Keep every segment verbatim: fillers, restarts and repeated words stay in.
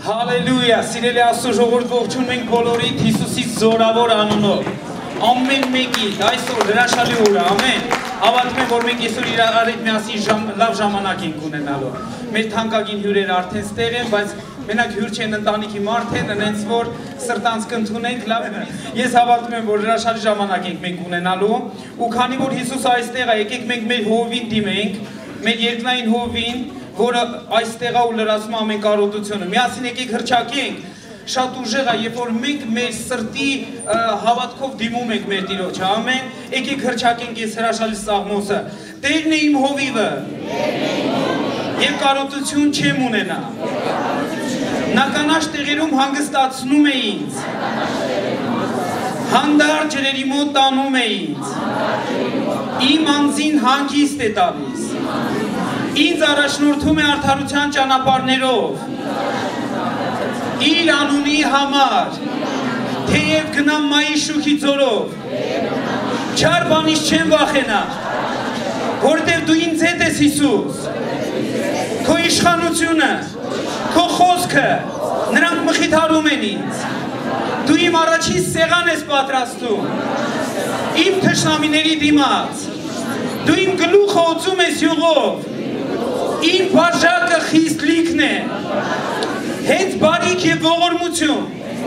Հալելույա, սիրելի Աստծո ժողովուրդ, ողջունում ենք բոլորիդ Հիսուսի զորավոր անունով։ Ամեն մեկի այսօր հրաշալի օր է, ամեն։ Հավատում եմ, որ մենք այսօր իրար միասին լավ ժամանակ ենք ունենալու։ Մեր թանկագին հյուրերը արդեն ստեղ են, բայց մենակ հյուր չեն, ընտանիքի մարդ են, այնց որ սրտանց կընդունենք, լավ է։ Ես հավատում եմ, որ հրաշալի ժամանակ ենք մենք ունենալու, ու քանի որ Հիսուսը այստեղ է, եկեք մենք մեր հովին դիմենք, մեր երկնային հովին, որը այստեղ է ու լրացում ամեն կարողությունը։ Միասին եկեք հռչակենք, շատ ուժեղ է, երբ որ մենք մեր սրտի հավատքով դիմում ենք մեր Տիրոջը, ամեն, եկեք հռչակենք այս հրաշալի սաղմոսը։ Տերն է իմ հովիվը, եւ կարողություն չեմ ունենա։ Նա կանաչ տեղերում հանգստացնում է ինձ, հանդարտ ջրերի մոտ տանում է ինձ, իմ անձին հանգիստ է տալիս, ինձ առաջնորդում է արդարության ճանապարհներով, իր անունի համար, թեև գնամ մայի շուքի ձորով, չար բանից չեմ վախենա, որտեղ դու ինձ հետ ես Հիսուս, քո իշխանությունը, քո խոսքը, նրանք մխիթարում են ինձ, դու իմ առաջին սեղան ես պատրաստում, իմ թշնամիների դիմաց, դու իմ գլուխը օծում ես յուղով, իմ բաժակը խիստ լիքն է, հենց բարիք և ողորմություն,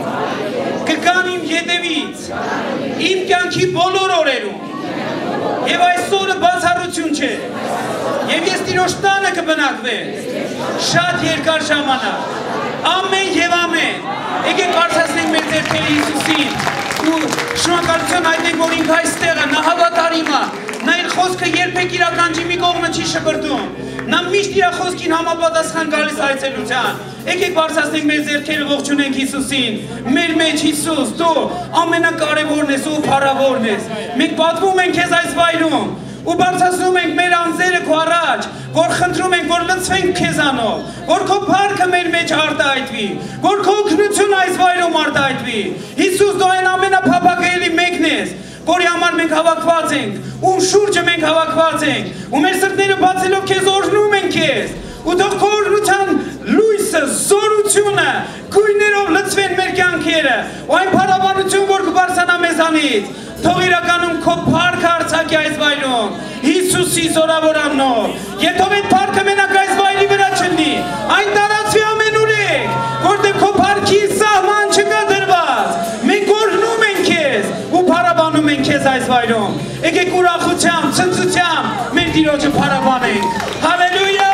կգան իմ ետևից, իմ կյանքի բոլոր օրերում, և այսօրը բացառություն չէ, և ես Տիրոջ տանը կբնակվեմ, շատ երկար ժամանակ, ամեն և ամեն, եկեք արցացնենք մեր ձեռքերը Հիսուսին, ու շնորհակալություն հայտնենք, որ ինքը այստեղ է, նա հավատարիմ է, նա իր խոսքը երբեք իրականջի մի կողմը չի շպրտում, նա միշտ իր խոսքին համապատասխան գալիս այցելության, եկեք բարձրացնենք մեր ձեռքերը, ողջունենք Հիսուսին, մեր մեջ Հիսուս, դու ամենակարևորն ես ու փառավորն ես, մենք պատվում ենք քեզ այս վայրում, ու բարձրացնում ենք մեր անձերը քո առաջ, որ խնդրում ենք, որ լցվենք քեզանով, որ քո փառքը մեր մեջ արտահայտվի, որ քո օգնությունը այս վայրում արտահայտվի։ Հիսուս, դու այն ամենափափագելի մեկն ես, որի համար մենք հավաքված ենք, ում շուրջը մենք հավաքված ենք, ու մեր սրտները բացելով քեզ օրհնում ենք քեզ, ու թող քո օրհնության լույսը, զորությունը, գույներով լցվեն մեր կյանքերը, ու այն փառաբանություն, որ կբարձրանա մեզանից, թող իրականում քո փառքը արձակի այս վայրում, Հիսուսի զորավոր անունով, եւ թող այդ փառքը մենակ այս վայրի վրա չլինի, այն տարածվի ամենուրեք, որտեղ քո փառքի սահման չկա դրված, մենք օրհնում ենք քեզ ու փառաբանում ենք քեզ այս վայրում, եկեք ուրախությամբ, ցնծությամբ մեր Տիրոջը փառաբանենք, հալելույա։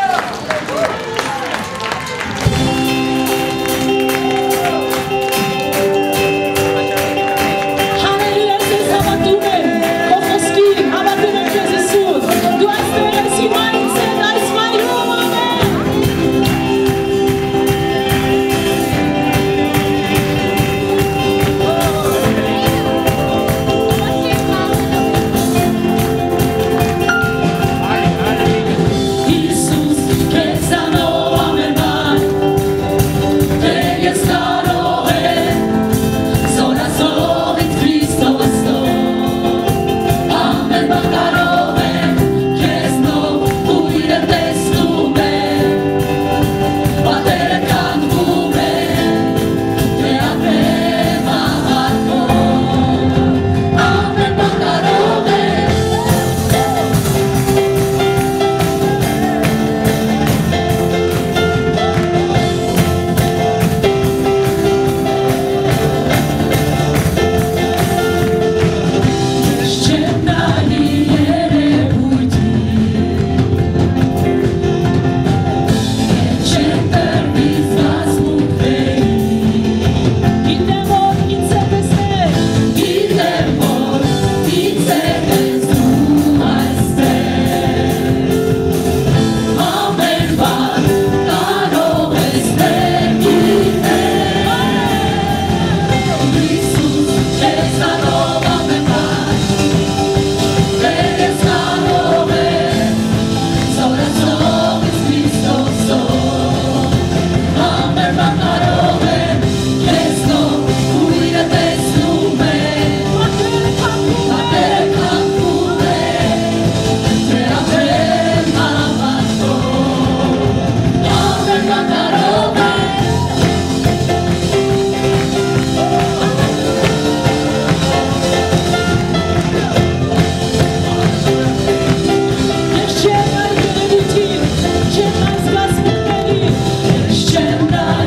He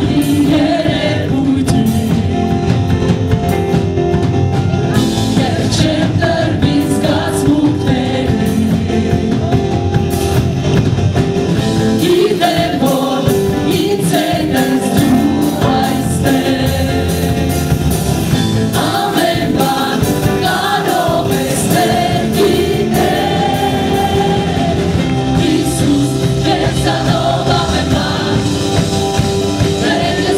Yes, I know about my mind.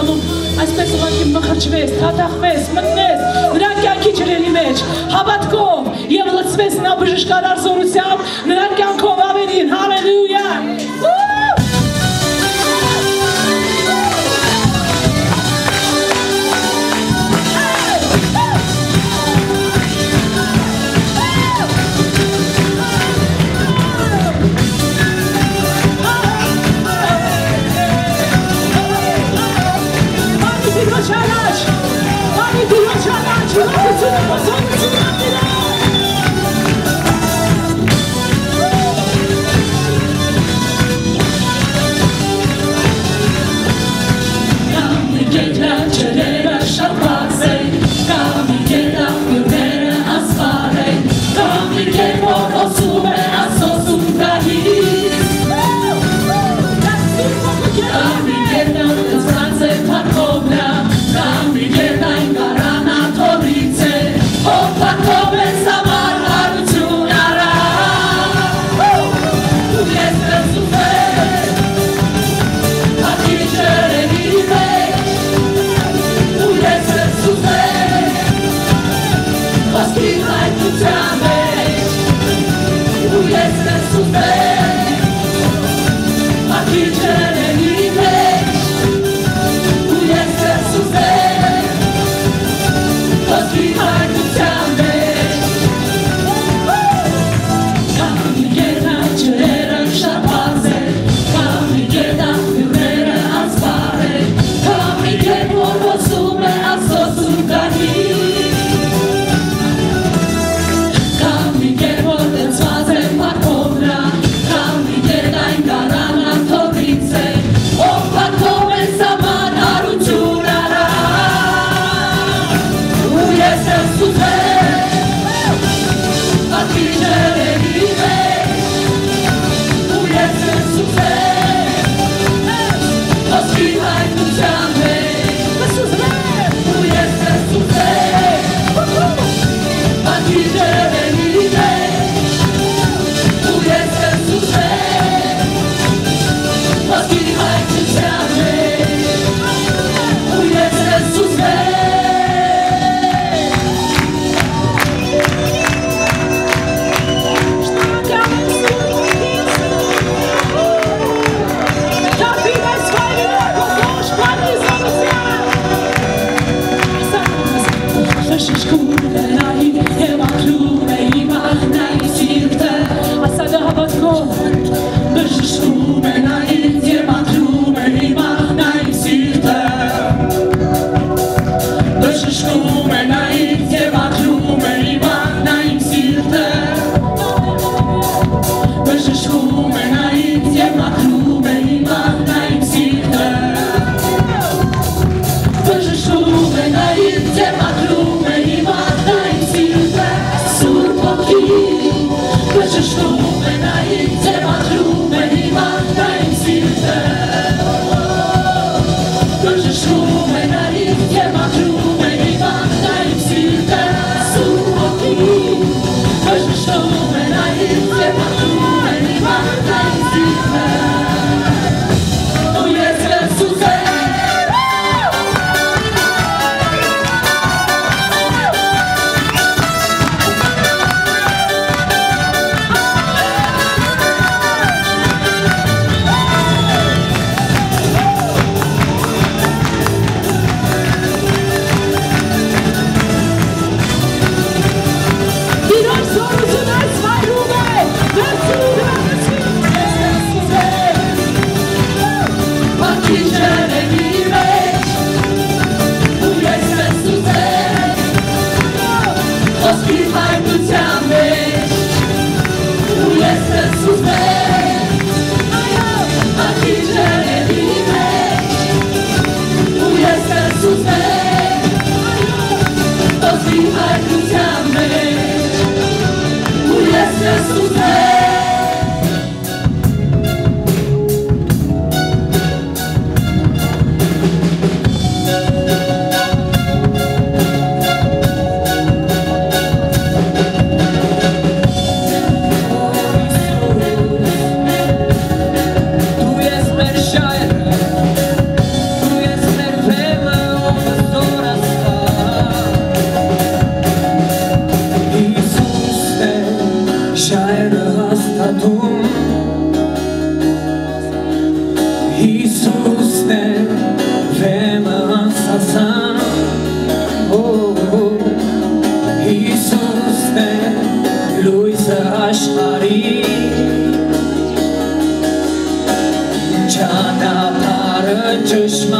անուն այսպես ուղղակի մխրճվես, թաթախվես, մտնես նրա կյանքի ջրերի մեջ հավատքով եւ լցվես նրա բժշկարար զորությամբ նրա կյանքով ավելին հալելույա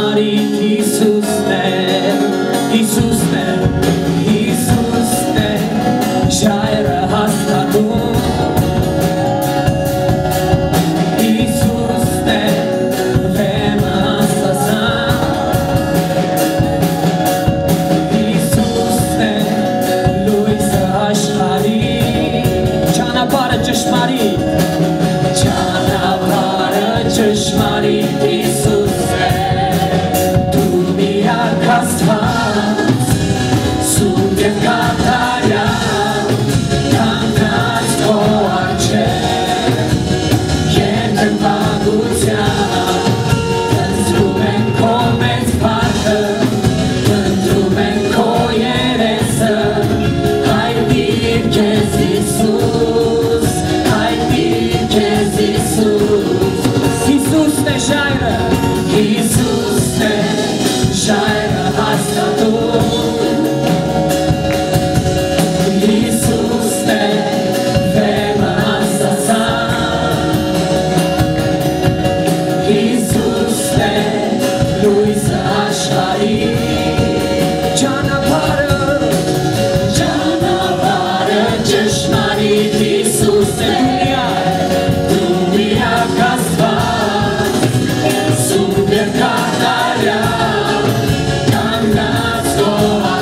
ճշմարիտ Հիսուսն է, Հիսուսն է, Հիսուսն է, ժայռը հաստատում, Հիսուսն է, վեմը անսասան, Հիսուսն է, լույսը աշխարհի, ճանապարհը ճշմարիտ, ճանապարհը ճշմարիտ Հիսուս է, դու միակ Աստված, սուրբ և կատարյալ, կանգնած քո առջև, երկրպագության, ընտրում ենք քո մեծ փառքը, ընտրում ենք քո երեսը, հայտնիր քեզ Հիսուս, հայտնիր քեզ Հիսուս, Հիսուսն է ժայռը, Հիսուսն է ժայռը հաստատում, Հիսուսն է վեմը անսասան, Հիսուսն է լույսը աշխարհի, ճանապարհը, ճանապարհը ճշմարիտ Հիսուս է, դու միակ Աստված, սուրբ և կատարյալ, կանգնած քո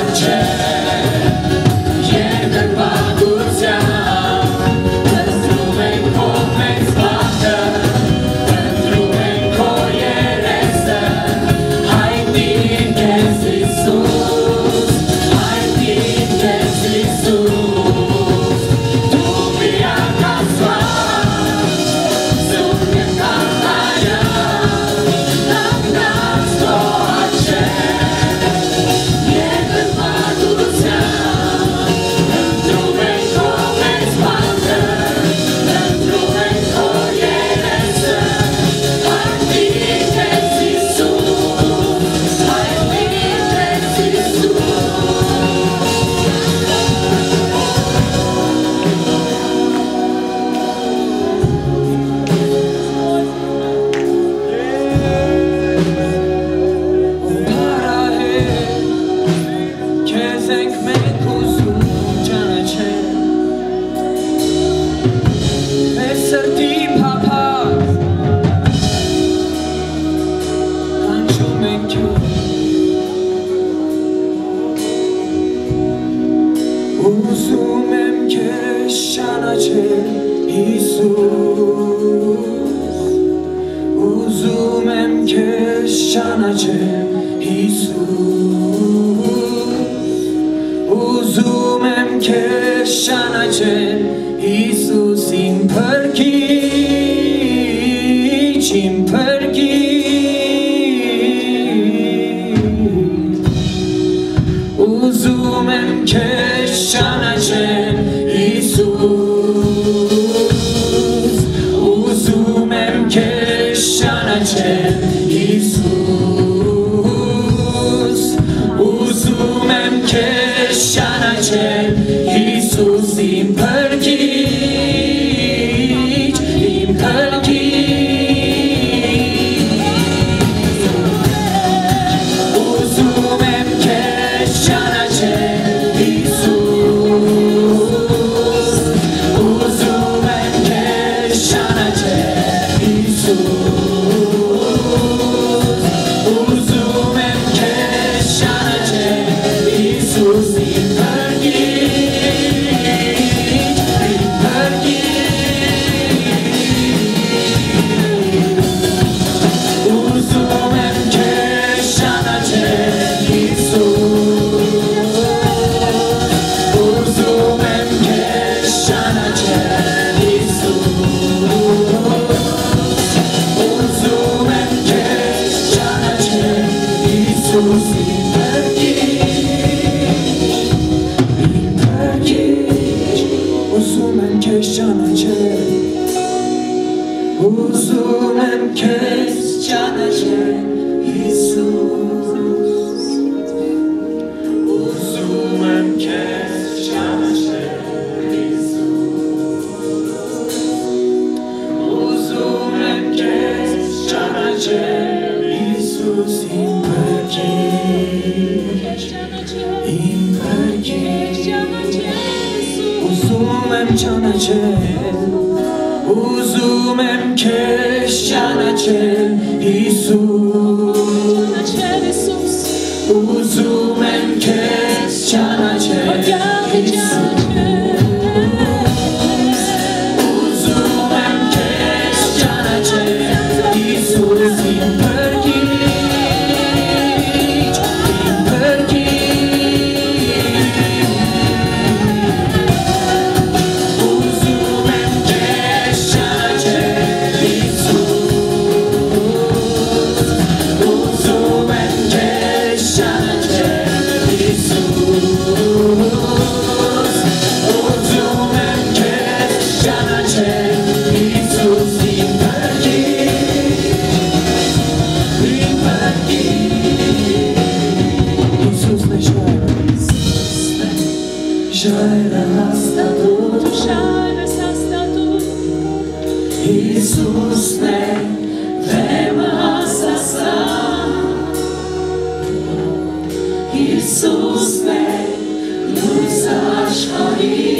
առջև, երկրպագության, ընտրում ենք քո մեծ փառքը, ընտրում ենք քո երեսը, հայտնիր քեզ Հիսուս, հայտնիր քեզ Հիսուս, դու միակ Աստված, սուրբ և կատարյալ, կանգնած քո առջև, երկրպագության, ընտրում ենք քո մեծ փառքը, ընտրում ենք քո երեսը, հայտնիր քեզ Հիսուս, հայտնիր քեզ Հիսուս, քեզ ենք մենք ուզում ճանաչել, մեր սրտի փափակ, կանչում ենք քեզ, ուզում եմ քեզ ճանաչել, Հիսուս, ուզում եմ քեզ ճանաչել, Հիսուս, ուզում եմ քեզ ճանաչել, Հիսուս, իմ փրկիչ, իմ փրկիչ, ուզում եմ քեզ ճանաչել, Հիսուս, ուզում եմ քեզ ճանաչել, Հիսուս, ուզում եմ քեզ ճանաչել, Հիսուս, իմ փրկիչ, իմ փրկիչ, ուզում եմ քեզ ճանաչել, Հիսուս, ուզում եմ քեզ ճանաչել, Հիսուս, ուզում եմ քեզ ճանաչել, Հիսուս, իմ Ուզում եմ քեզ ճանաչել, Հիսուս, ուզում եմ քեզ ճանաչել, Հիսուս, ուզում եմ քեզ ճանաչել, Հիսուս, իմ Uzum em kesh chanachel Jesus Uzum em kesh chanachel Jesus Uzum em kesh chanachel Jesus in pergit in pergit Uzum em kesh chanachel Jesus Uzum em kesh chanachel Jesus ne vema sasa Jesus ne luzashari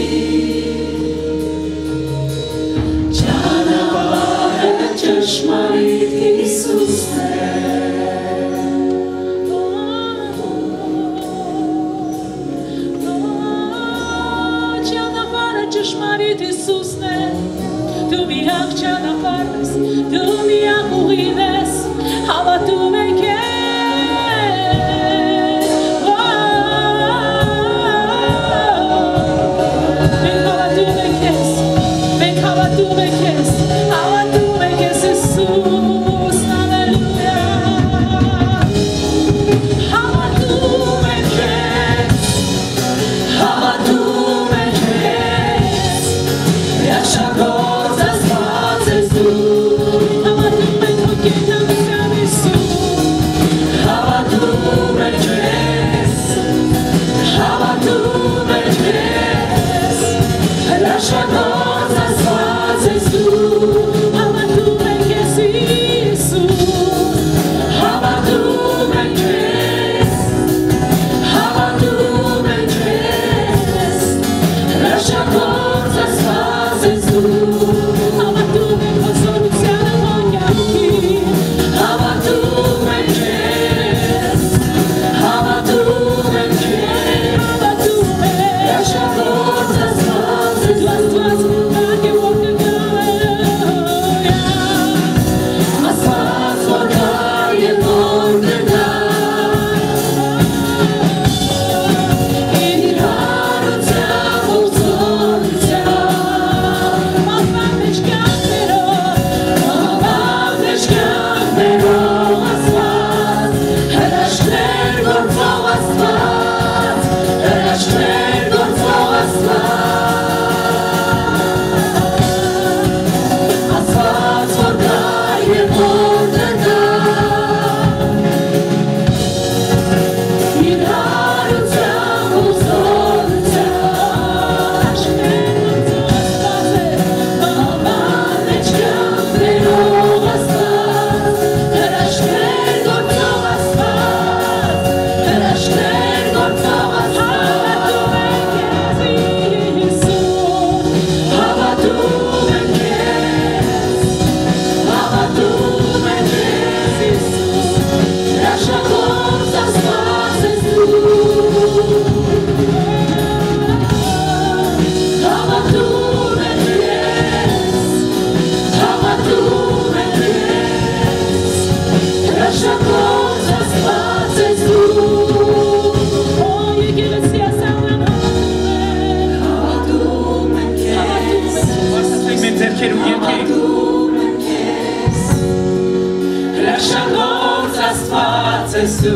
Canavar çeşmarit Jesus ne Canavar çeşmarit Jesus ne Tu mi akçana parmes, tu mi akurives, hava tu me kes. Ben hava tu me kes, ben hava tu me kes, hava tu me kes, Jesus, aleluya. Hava tu me kes, hava tu me kes, yaşa gozas fazes tu. Hava tu me toques, hava tu me kes, hava tu me kes, yaşa gozas fazes tu. Hava tu me kes, Jesus, hava tu me kes, hava tu me kes, yaşa gozas fazes tu. Hava tu me soluciona aqui. Hava tu me kes, hava tu me kes, hava tu me yaşa gozas fazes tu. As tuas que walking as faz voltar e ordenar e tirar o teu solução. Mama me escapero, mama me escapero as faz. Elas creem por as faz, elas creem por as faz. As faz voltar e ordenar e dar o teu solução. As creem por as fazes, mama me escapero as faz. Elas creem por as faz, elas creem por as faz. Hava tu me kes, hava tu me kes, Jesus, yaşa gozas fazes tu. Hava tu me kes, hava tu me kes, yaşa gozas fazes tu. Oh, iglesia sana, hava tu me kes, Ասացեք մեր ձեռքերում երկեք yaşa gozas fazes tu.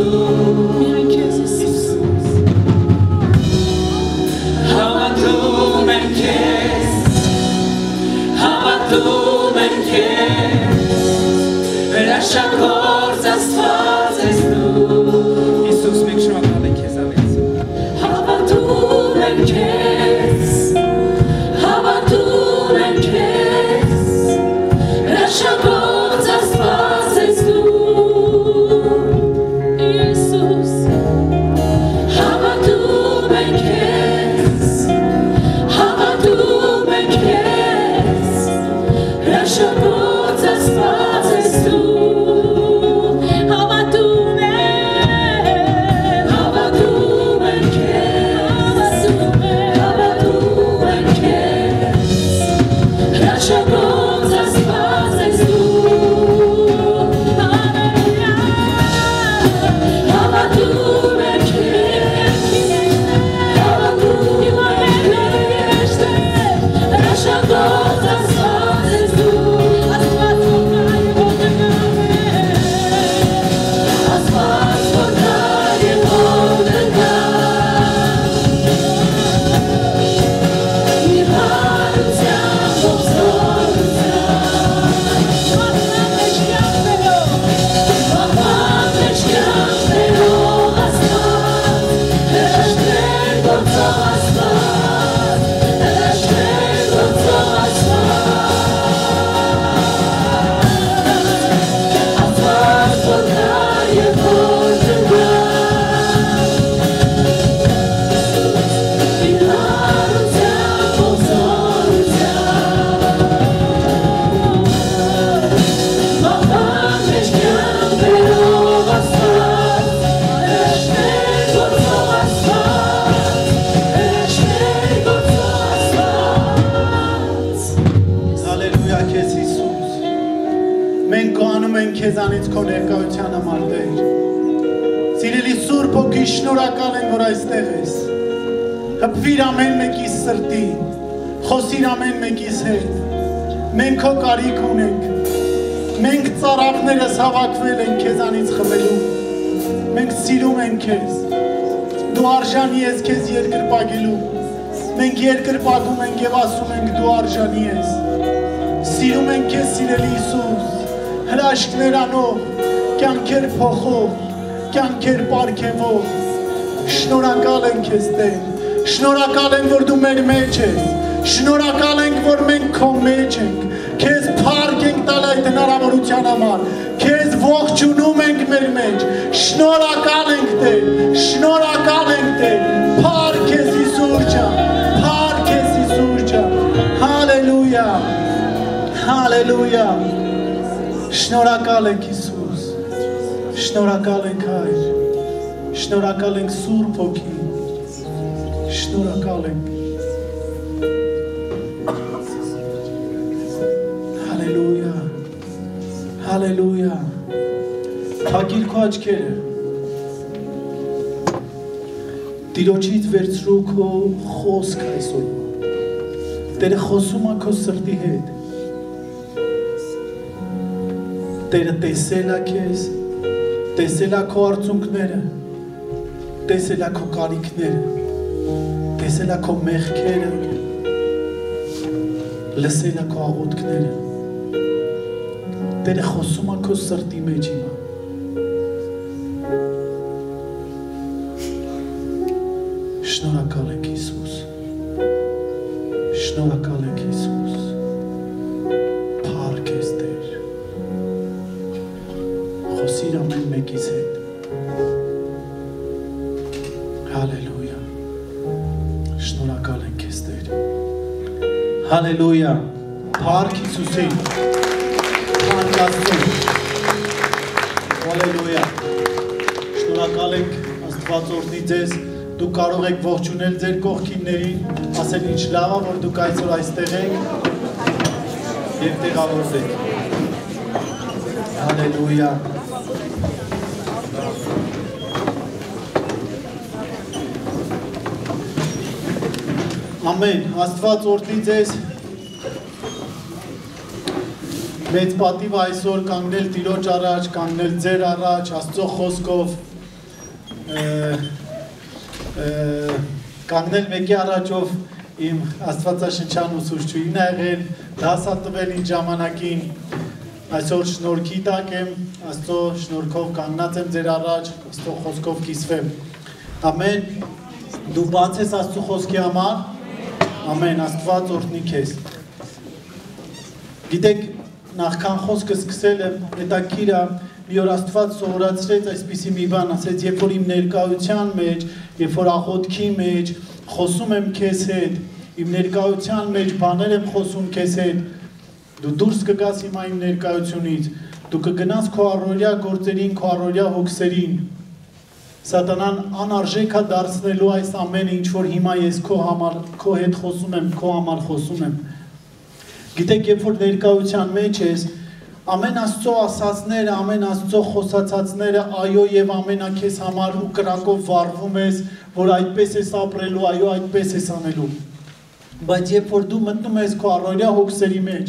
Hava tu me kes, hava tu me kes, yaşa gozas fazes tu. Հիսուս մենք շնորհակալ ենք քեզ ավեց Hava tu me kes, hava tu me kes, yaşa gozas fazes tu. համար Տեր։ Սիրելի Սուրբ Հոգի, շնորհակալ ենք, որ այստեղ ես։ Հպվիր ամեն մեկի սրտին, խոսիր ամեն մեկիս հետ։ Մենք քո կարիք ունենք։ Մենք ծառավներս հավաքվել ենք քեզանից խմելու։ Մենք սիրում ենք քեզ։ Դու արժանի ես քեզ երկրպագելու։ Մենք երկրպագում ենք եւ ասում ենք դու արժանի ես։ Սիրում ենք քեզ, սիրելի Հիսուս, հրաշքներ անող, կյանքեր փոխող, կյանքեր պարգևող։ Շնորհակալ ենք քեզ Տեր։ Շնորհակալ ենք, որ դու մեր մեջ ես։ Շնորհակալ ենք, որ մենք քո մեջ ենք։ Քեզ փառք ենք տալ այդ հնարավորության համար։ Քեզ ողջունում ենք մեր մեջ։ Շնորհակալ ենք Տեր։ Շնորհակալ ենք Տեր։ Փառք քեզ Հիսուս ջան։ Փառք քեզ Հիսուս ջան։ Հալելույա։ Հալելույա։ Շնորհակալ ենք Հիսուս։ Շնորհակալ ենք Հայր։ Շնորհակալ ենք Սուրբ Հոգի։ Շնորհակալ ենք։ Հալելույա։ Հալելույա։ Փակիր քո աչքերը։ Տիրոջից վերցրու քո խոսք այսօր։ Տերը խոսում է քո սրտի հետ։ Տերը տեսել է քեզ, տեսել է քո արցունքները, տեսել է քո կարիքները, տեսել է քո մեղքերը, լսել է քո աղոթքները։ Տերը խոսում է քո սրտի մեջ հիմա։ Շնորհակալ ենք Հիսուս։ Շնորհակալ ենք Հիսուս։ Փառք ես Տեր։ Խոսիր ամեն մեկիս հետ։ Հալելույա։ Շնորհակալ ենք քեզ Տեր։ Հալելույա։ Փառք Հիսուսին։ Փառք Աստծուն։ Հալելույա։ Շնորհակալ ենք Աստված օրհնի ձեզ։ Դու կարող եք ողջունել ձեր կողքիններին, ասել ինչ լավ է, որ դուք այսօր այստեղ եք եւ տեղավորվեք։ Հալելույա։ Ամեն, Աստված օրհնի ձեզ։ Մեծ պատիվ այսօր կանգնել Տիրոջ առաջ, կանգնել ձեր առաջ, Աստծո խոսքով կանգնել մեկի առաջով իմ Աստվածաշնչյան ուսուցչուհին ա եղել, դաս ա տվել ինձ ժամանակին, այսօր շնորհքի տակ եմ, Աստծո շնորհքով կանգնած եմ ձեր առաջ, Աստծո խոսքով կիսվեմ։ Ամեն, դու բաց ես Աստծո խոսքի համար, ամեն, Աստված օրհնի քեզ։ Գիտեք, նախքան խոսքը սկսել եմ, հետաքրքիր է, մի օր Աստված սովորացրեց այսպիսի մի բան, ասեց, երբ որ իմ ներկայության մեջ, երբ որ աղոթքի մեջ խոսում եմ քեզ հետ, իմ ներկայության մեջ բաներ եմ խոսում քեզ հետ, դու դուրս կգաս հիմա իմ ներկայությունից, դու կգնաս քո առօրյա գործերին, քո առօրյա հոգսերին, Սատանան անարժեք է դարձնելու այս ամենը, ինչ որ հիմա ես քո համար, քո հետ խոսում եմ, քո համար խոսում եմ։ Գիտեք, երբ որ ներկայության մեջ ես, ամեն Աստծո ասածները, ամեն Աստծո խոսացածները, այո եւ ամենա քեզ համար ու կրակով վառվում ես, որ այդպես ես ապրելու, այո, այդպես ես անելու։ Բայց երբ որ դու մտնում ես քո առօրյա հոգսերի մեջ,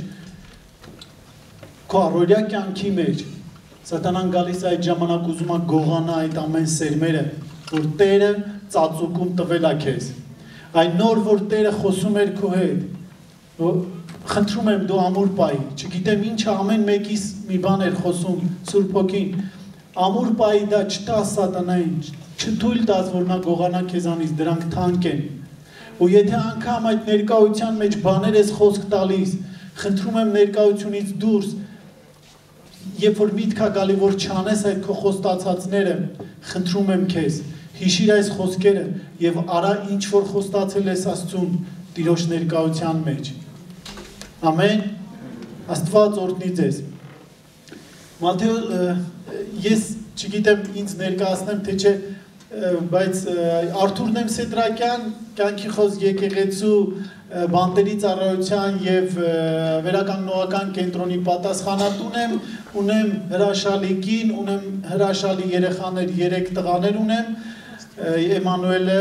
քո առօրյա կյանքի մեջ, Սատանան գալիս այդ ժամանակ ուզում է գողանա այդ ամեն սերմերը, որ Տերը ծածուկում տվել է քեզ։ Այն նոր, որ Տերը խոսում էր քո հետ, խնդրում եմ դու ամուր պայի, չգիտեմ ինչը ամեն մեկիս մի բան էր խոսում Սուրբ Հոգին, ամուր պայի դա չտա Սատանային, չթույլ տաս, որ նա գողանա քեզանից, դրանք թանկ են։ Ու եթե անգամ այդ ներկայության մեջ բաներ ես խոսք տալիս, խնդրում եմ ներկայությունից դուրս, երբ որ միտք է գալի, որ չանես այդ քո խոստացածները, խնդրում եմ քեզ, հիշիր այս խոսքերը եւ արա ինչ որ խոստացել ես Աստծուն Տիրոջ ներկայության մեջ։ Ամեն, Աստված օրհնի ձեզ։ Մատթեոս, ես չգիտեմ ինձ ներկայացնեմ, թե չէ, բայց Արթուր Նեմսեդրակյան, կյանքի խոսք եկեղեցու բանտերի ծառայության եւ վերականգնողական կենտրոնի պատասխանատուն եմ, ունեմ հրաշալի կին, ունեմ հրաշալի երեխաներ, երեք տղաներ ունեմ, Էմանուելը,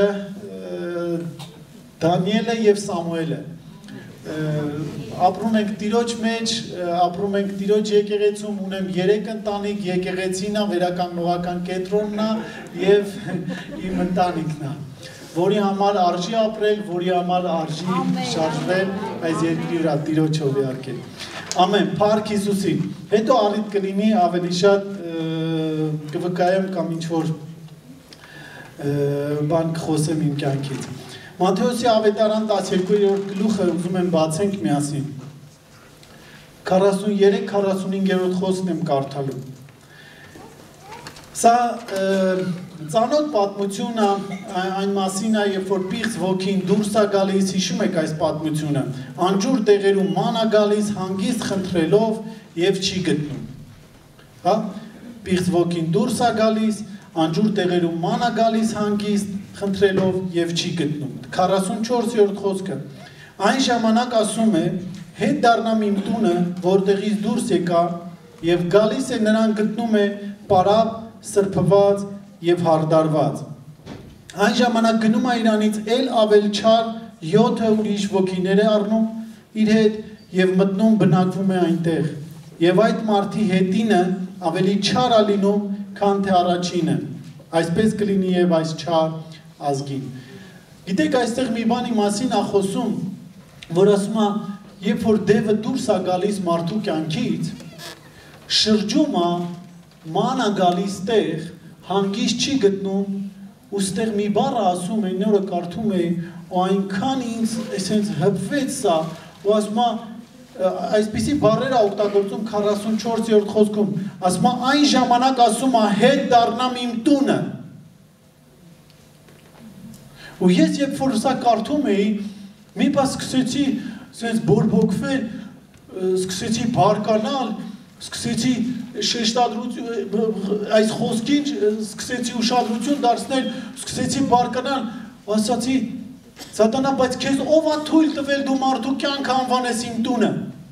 Դանիելը եւ Սամուելը։ Ապրում ենք Տիրոջ մեջ, ապրում ենք Տիրոջ եկեղեցում, ունեմ երեք ընտանիք, եկեղեցին է, վերականգնողական կենտրոնն է եւ իմ ընտանիքն է, որի համար արժի ապրել, որի համար արժի շարժվել այս երկրի վրա Տիրոջով իհարկե։ Ամեն, փառք Հիսուսին։ Հետո առիթ կլինի ավելի շատ կվկայեմ կամ ինչ-որ բան կխոսեմ իմ կյանքից։ Մատթեոսի ավետարան տասներկուերորդ գլուխը ուզում եմ բացենք միասին։ քառասուններեք քառասունհինգերորդ խոսքն եմ կարդալու։ Սա ծանոթ պատմություն է, այն մասին է, երբ որ պիղծ ոգին դուրս է գալիս, հիշում եք այս պատմությունը, անջուր տեղերում ման է գալիս, հանգիստ խնդրելով եւ չի գտնում։ Հա, պիղծ ոգին դուրս է գալիս, անջուր տեղերում ման է գալիս, հանգիստ խնդրելով եւ չի գտնում։ քառասունչորսերորդ խոսքը։ Այն ժամանակ ասում է. հետ դառնամ իմ տունը, որտեղից դուրս եկա, եւ գալիս է նրան գտնում է պարապ, սրբված եւ հարդարված։ Այն ժամանակ գնում է իրանից ել ավել չար յոթ ուրիշ ոգիներ է առնում իր հետ եւ մտնում բնակվում է այնտեղ։ Եվ այդ մարդի հետինը ավելի չար է լինում, քան թե առաջինը։ Այսպես կլինի եւ այս չար ազգին։ Գիտեք, այստեղ մի բանի մասին է խոսում, որ ասում է, երբ որ դևը դուրս է գալիս մարդու կյանքից, շրջում է, ման է գալիս տեղ, հանգիստ չի գտնում, ու ստեղ մի բառը ասում է, նորը կարդում է, ու այնքան ինձ այսպես հպվեց սա, ու ասում է, այսպիսի բառեր է օգտագործում քառասունչորսերորդ խոսքում, ասում է, այն ժամանակ ասում է, հետ դառնամ իմ տունը։ Ու ես երբ որ սա կարդում էի, մի բան սկսեցի սենց բորբոքվել, սկսեցի բարկանալ, սկսեցի շեշտադրություն, այս խոսքին սկսեցի ուշադրություն դարձնել, սկսեցի բարկանալ, ասացի, Սատանա, բայց քեզ ով է թույլ տվել դու մարդու կյանքը անվանես իմ տունը։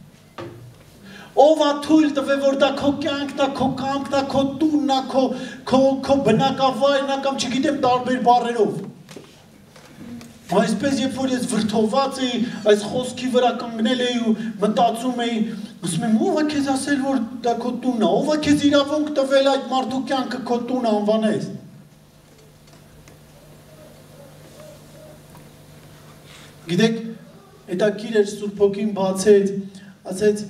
Ով է թույլ տվել, որ դա քո կյանքն է, քո կամքն է, քո տունն է, քո քո բնակավայրն է, կամ չգիտեմ տարբեր բառերով։ Այսպես երբ որ ես վրդոված էի, այս խոսքի վրա կանգնել էի ու մտածում էի, ասում եմ, ով է քեզ ասել, որ դա քո տունն է, ով է քեզ իրավունք տվել այդ մարդու կյանքը քո տուն անվանես։ Գիտեք, հետաքրքիր էր Սուրբ Հոգին բացեց, ասեց,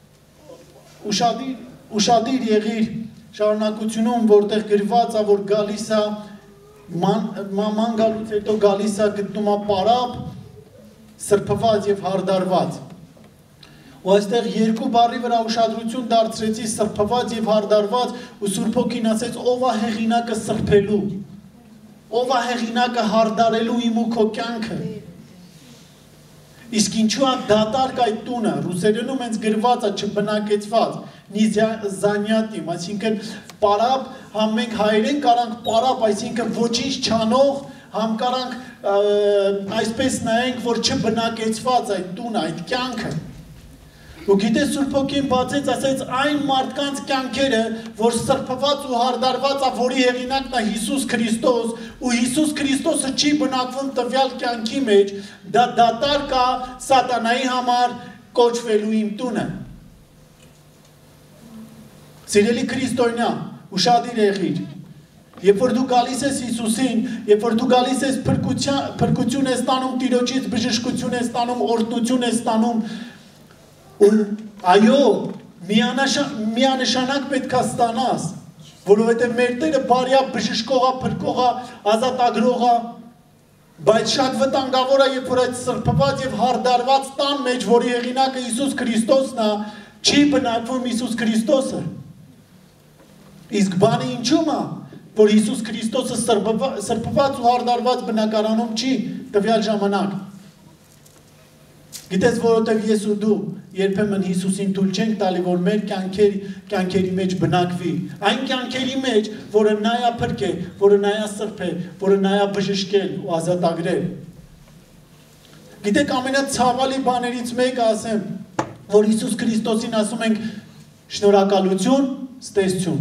ուշադիր եղիր շարունակությունում, որտեղ գրված է, որ գալիս է ման գալուց հետո գալիս է գտնում է պարապ, սրբված եւ հարդարված։ Ու այստեղ երկու բառի վրա ուշադրություն դարձրեցի սրբված եւ հարդարված, ու Սուրբ Հոգին ասեց, ով է հեղինակը սրբելու, ով է հեղինակը հարդարելու իմ ու քո կյանքը։ Իսկ ինչու է դատարկ այդ տունը, ռուսերենում հենց գրված է չբնակեցված, նիզանյատիմ, այսինքն պարապ, համ մենք հայերեն կարանք պարապ, այսինքն ոչինչ չանող, համ կարանք այսպես նայենք, որ չբնակեցված այդ տունը, այդ կյանքը։ Ու գիտես Սուրբ Հոգին բացեց, ասեց այն մարդկանց կյանքերը, որ սրբված ու հարդարված է, որի հեղինակն է Հիսուս Քրիստոս, ու Հիսուս Քրիստոսը չի բնակվում տվյալ կյանքի մեջ, դա դատարկ է սատանայի համար կոչվելու իմ տունը։ Սիրելի քրիստոնյա, ուշադիր եղիր։ Երբ որ դու գալիս ես Հիսուսին, երբ որ դու գալիս ես փրկություն ես ստանում Տիրոջից, բժշկություն ես ստանում, օրհնություն ես ստանում, այո, միանշանակ պետք է ստանաս, որովհետև մեր Տերը բարյա բժշկողա, փրկողա, ազատագրողա, բայց շատ վտանգավոր է, երբ որ այդ սրբված եւ հարդարված տան մեջ, որի հեղինակը Հիսուս Քրիստոսն է, չի բնակվում Հիսուս Քրիստոսը։ Իսկ բանը ինչու՞մ է, որ Հիսուս Քրիստոսը սրբված ու հարդարված բնակարանում չի տվյալ ժամանակ։ Գիտես, որովհետև ես ու դու երբեմն Հիսուսին թույլ չենք տալի, որ մեր կյանքերի մեջ բնակվի։ Այն կյանքերի մեջ, որը նայա փրկե, որը նայա սրբե, որը նայա բժշկել ու ազատագրել։ Գիտեք ամենացավալի բաներից մեկը ասեմ, որ Հիսուս Քրիստոսին ասում ենք շնորհակալություն, ստեսություն։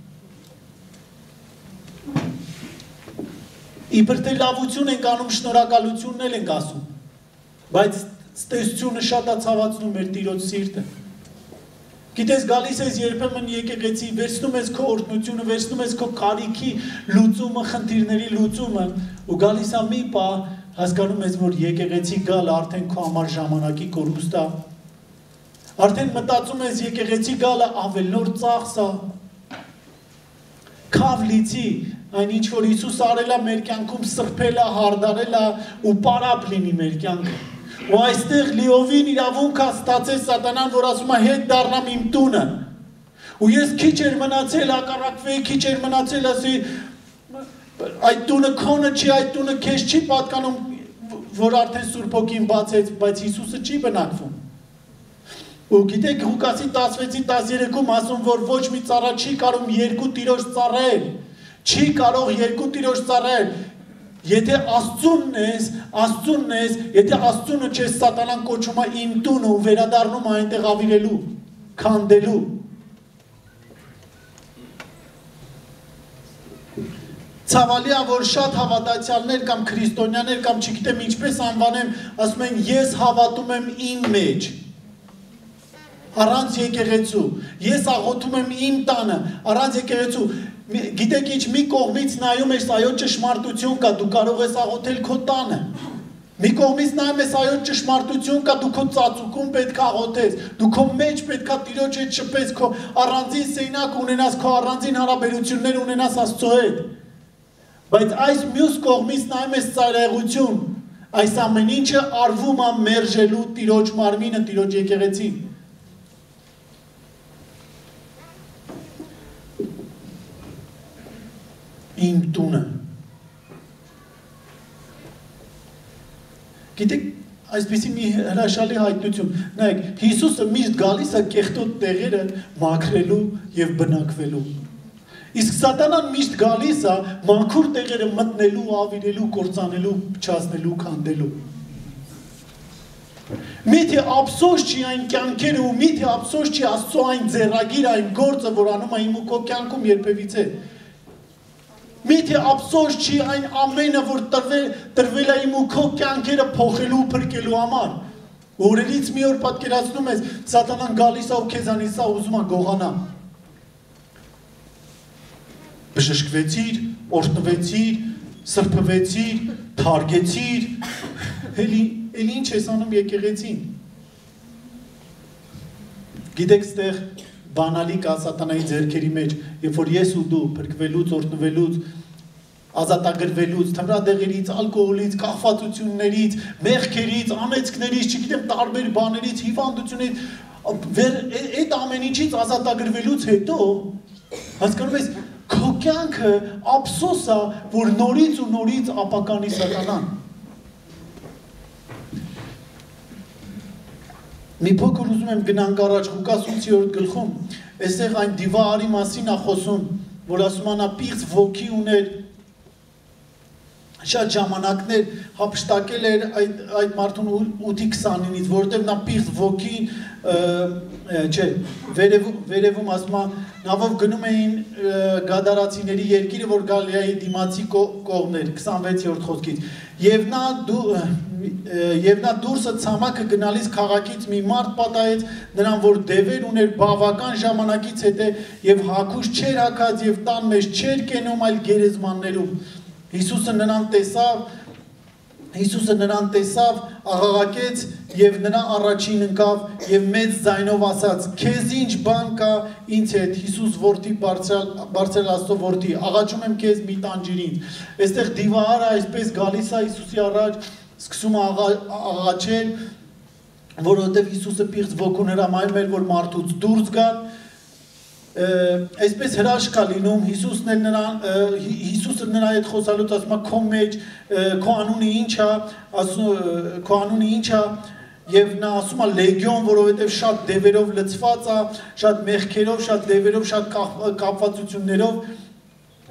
Իբր թե լավություն ենք անում, շնորհակալությունն էլ ենք ասում, բայց ստեսությունը շատ է ցավացնում մեր Տիրոջ սիրտը։ Գիտես գալիս ես երբեմն եկեղեցի, վերցնում ես քո օրհնությունը, վերցնում ես քո կարիքի լուծումը, խնդիրների լուծումը, ու գալիս է մի պահ, հասկանում ես, որ եկեղեցի գալը արդեն քո համար ժամանակի կորուստ է։ Արդեն մտածում ես եկեղեցի գալը ավելնորդ ծախս է։ Քավ լիցի, այն ինչ որ Հիսուս արել է մեր կյանքում, սրբել է, հարդարել է ու պարապ լինի մեր կյանքը։ Ու այստեղ լիովին իրավունք է ստացել սատանան, որ ասում է հետ դառնամ իմ տունը։ Ու ես քիչ էր մնացել, հակառակվեի, քիչ էր մնացել, ասի այդ տունը քոնը չի, այդ տունը քեզ չի պատկանում, որ արդեն Սուրբ Հոգին բացեց, բայց Հիսուսը չի բնակվում։ Ու գիտեք Ղուկասի տասնվեցի տասներեքում ասում, որ ոչ մի ծառա չի կարող երկու տիրոջ ծառայել, չի կարող երկու տիրոջ ծառայել։ Եթե Աստծունն ես, Աստծունն ես, եթե Աստծունը չես, սատանան կոչում է իմ տունը ու վերադառնում է այնտեղ ավիրելու, քանդելու։ Ցավալի է, որ շատ հավատացյալներ կամ քրիստոնյաներ կամ չգիտեմ ինչպես անվանեմ, ասում են ես հավատում եմ իմ մեջ, առանց եկեղեցու, ես աղոթում եմ իմ տանը, առանց եկեղեցու։ Գիտեք ինչ, մի կողմից նայում ես այո ճշմարտություն կա, դու կարող ես աղոթել քո տանը։ Մի կողմից նայում ես այո ճշմարտություն կա, դու քո ծածուկում պետք է աղոթես, դու քո մեջ պետք է Տիրոջ հետ շփես, քո առանձին սենյակ ունենաս, քո առանձին հարաբերություններ ունենաս Աստծո հետ։ Բայց այս մյուս կողմից նայում ես ծայրահեղություն, այս ամեն ինչը արվում է մերժելու Տիրոջ մարմինը, Տիրոջ եկեղեցին։ Իմ տունը։ Գիտեք, այսպեսի մի հրաշալի հայտնություն, նայեք, Հիսուսը միշտ գալիս է կեղտոտ տեղերը մաքրելու և բնակվելու։ Իսկ սատանան միշտ գալիս է մաքուր տեղերը մտնելու, ավիրելու, կործանելու, փչացնելու, քանդելու։ Միթե ափսոս չի այն կյանքերը ու միթե ափսոս չի Աստծո այն ձեռագիրը, այն գործը, որ անում է իմ ու քո կյանքում երբևիցե։ Միթե ափսոս չի այն ամենը, որ տրվել է իմ ու քո կյանքերը փոխելու, փրկելու համար։ Օրերից մի օր պատկերացնում ես, սատանան գալիս է ու քեզանից է ուզում է գողանա։ Բժշկվեցիր, օրհնվեցիր, սրբվեցիր, թարգեցիր, էլ ինչ ես անում եկեղեցին։ Գիտեք ստեղ բանալի կա սատանայի ձեռքերի մեջ, երբ որ ես ու դու փրկվելուց, օրհնվելուց, ազատագրվելուց, թմրադեղերից, ալկոհոլից, կախվածություններից, մեղքերից, անեծքներից, չգիտեմ տարբեր բաներից, հիվանդությունից, այդ ամեն ինչից ազատագրվելուց հետո, հասկանում ես, քո կյանքը ափսոս է, որ նորից ու նորից ապականի սատանան։ Մի փոքր ուզում եմ գնանք առաջ Ղուկաս ութերորդ գլխում, այստեղ այն դիվարի մասին է խոսում, որ ասում է նա պիղծ ոգի ուներ, շատ ժամանակներ հափշտակել էր այդ մարդուն ութի քսանինից, որովհետև նա պիղծ ոգին, չէ, վերևում ասում է, նավով գնում էին գադարացիների երկիրը, որ Գալիլեայի դիմացի կողմներ, քսանվեցերորդ խոսքից, և նա Եվ նա դուրսը ցամաքը գնալիս քաղաքից մի մարդ պատահեց, նրան որ դևեր ուներ բավական ժամանակից հետո եւ հագուշ չէր հագած եւ տան մեջ չէր կենում, այլ գերեզմաններում։ Հիսուսը նրան տեսավ, Հիսուսը նրան տեսավ, աղաղակեց եւ նրա առաջին ընկավ եւ մեծ ձայնով ասաց. «Քեզ ինչ բան կա ինձ հետ, Հիսուս որդի բարձրել Աստծո որդի, աղաչում եմ քեզ մի տանջիրին»։ Այստեղ դիվարը այսպես գալիս է Հիսուսի առաջ, սկսում է աղաչել, որովհետև Հիսուսը պիղծ ոգու հրամայում էր, որ մարդուց դուրս գան, այսպես հրաշք է լինում, Հիսուսը նրա հետ խոսալուց ասում է քո մեջ, քո անունը ինչ է, քո անունը ինչ է, եւ նա ասում է լեգիոն, որովհետև շատ դևերով լցված է, շատ մեղքերով, շատ դևերով, շատ կապվածություններով,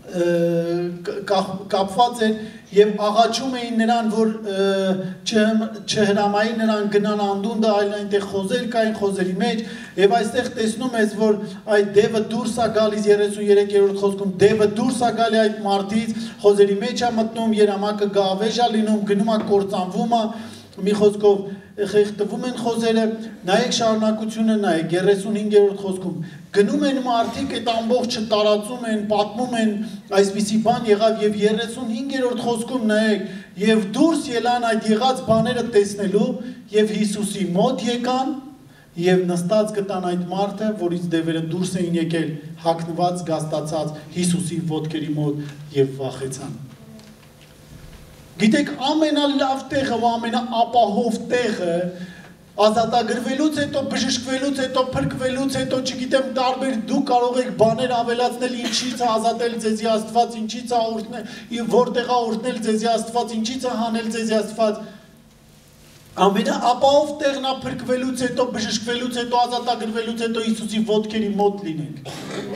կապված էր եւ աղաչում էին նրան, որ չհրամային նրան գնան անդունդը, այլ այնտեղ խոզեր կային, խոզերի մեջ, եւ այստեղ տեսնում ես, որ այդ դևը դուրս է գալիս երեսուններորդ խոսքում, դևը դուրս է գալի այդ մարդից, խոզերի մեջ է մտնում, երամակը գավեժ է լինում, գնում է կործանվում է, մի խոսքով խեղդվում են խոզերը, նայեք շարունակությունը, նայեք երեսունհինգերորդ խոսքում, գնում են մարդիկ, այդ ամբողջը տարածում են, պատմում են, այսպիսի բան եղավ եւ երեսունհինգերորդ խոսքում նայեք, եւ դուրս ելան այդ եղած բաները տեսնելու եւ Հիսուսի մոտ եկան եւ նստած գտան այդ մարդը, որից դևերը դուրս էին եկել, հագնված, գաստացած Հիսուսի ոտքերի մոտ եւ վախեցան։ Գիտեք, ամենալավ տեղը ու ամենաապահով տեղը ազատագրվելուց հետո, բժշկվելուց հետո, փրկվելուց հետո, չգիտեմ, տարբեր դու կարող եք բաներ ավելացնել, ինչից է ազատել ձեզի Աստված, ինչից է օրհնել, որտեղ է օրհնել ձեզի Աստված, ինչից է հանել ձեզի Աստված։ Ամենաապահով տեղն է փրկվելուց հետո, բժշկվելուց հետո, ազատագրվելուց հետո Հիսուսի ոտքերի մոտ լինենք։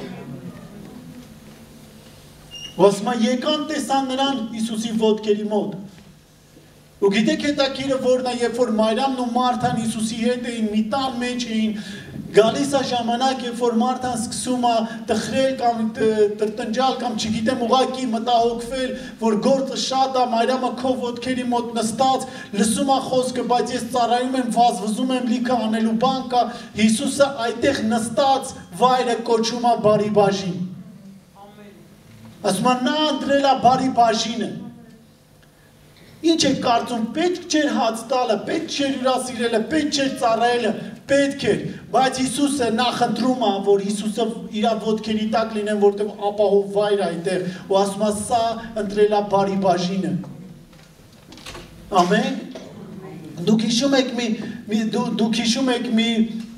Ոսմա եկան տեսան նրան Հիսուսի ոտքերի մոտ։ Ու գիտեք հետաքրքիրը որն է, երբ որ Մարիամն ու Մարթան Հիսուսի հետ էին, մի տան մեջ էին, գալիս է ժամանակ, երբ որ Մարթան սկսում է տխրել կամ տրտնջալ կամ չգիտեմ ուղակի մտահոգվել, որ գործը շատ է, Մարիամը քո ոտքերի մոտ նստած, լսում է խոսքը, բայց ես ծառայում եմ, վազվզում եմ, լիքը անելու բան կա, Հիսուսը այդտեղ նստած վայրը կոչում է բարի բաժին։ Ասում է նա ընտրել է բարի բաժինը։ Ինչ եք կարծում, պետք չէր հաց տալը, պետք չէր հյուրասիրելը, պետք չէր ծառայելը, պետք էր, բայց Հիսուսը նախընտրում է, որ Հիսուսը իր ոտքերի տակ լինեն, որտեղ ապահով վայր է այնտեղ, ու ասում է սա ընտրել է բարի բաժինը։ Ամեն։ Դուք հիշում եք մի, դուք հիշում եք մի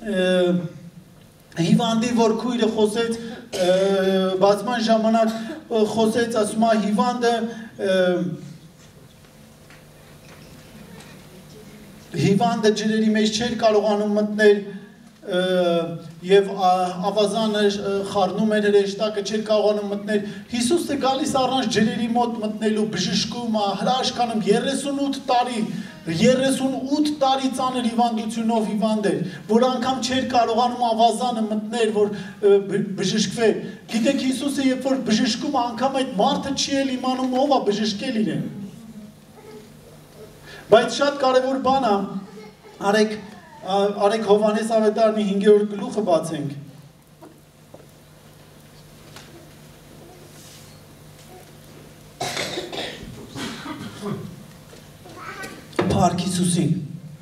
հիվանդի, որ քույրը խոսեց, բացման ժամանակ խոսեց, ասում է հիվանդը հիվանդը ջրերի մեջ չէր կարողանում մտնել եւ ավազանը խառնում էր հրեշտակը, չէր կարողանում մտնել, Հիսուսը գալիս առանց ջրերի մոտ մտնելու, բժշկում է, հրաշքանում երեսունութ տարի, երեսունութ տարի ծանր հիվանդությունով հիվանդ էր, որ անգամ չէր կարողանում ավազանը մտնել, որ բժշկվեր։ Գիտեք, Հիսուսը երբ որ բժշկում է, անգամ այդ մարդը չի էլ իմանում ով է բժշկել իրեն։ Բայց շատ կարևոր բան է, արեք Արեք Հովհաննես ավետարանի հինգերորդ գլուխը բացենք։ Փառք Հիսուսին։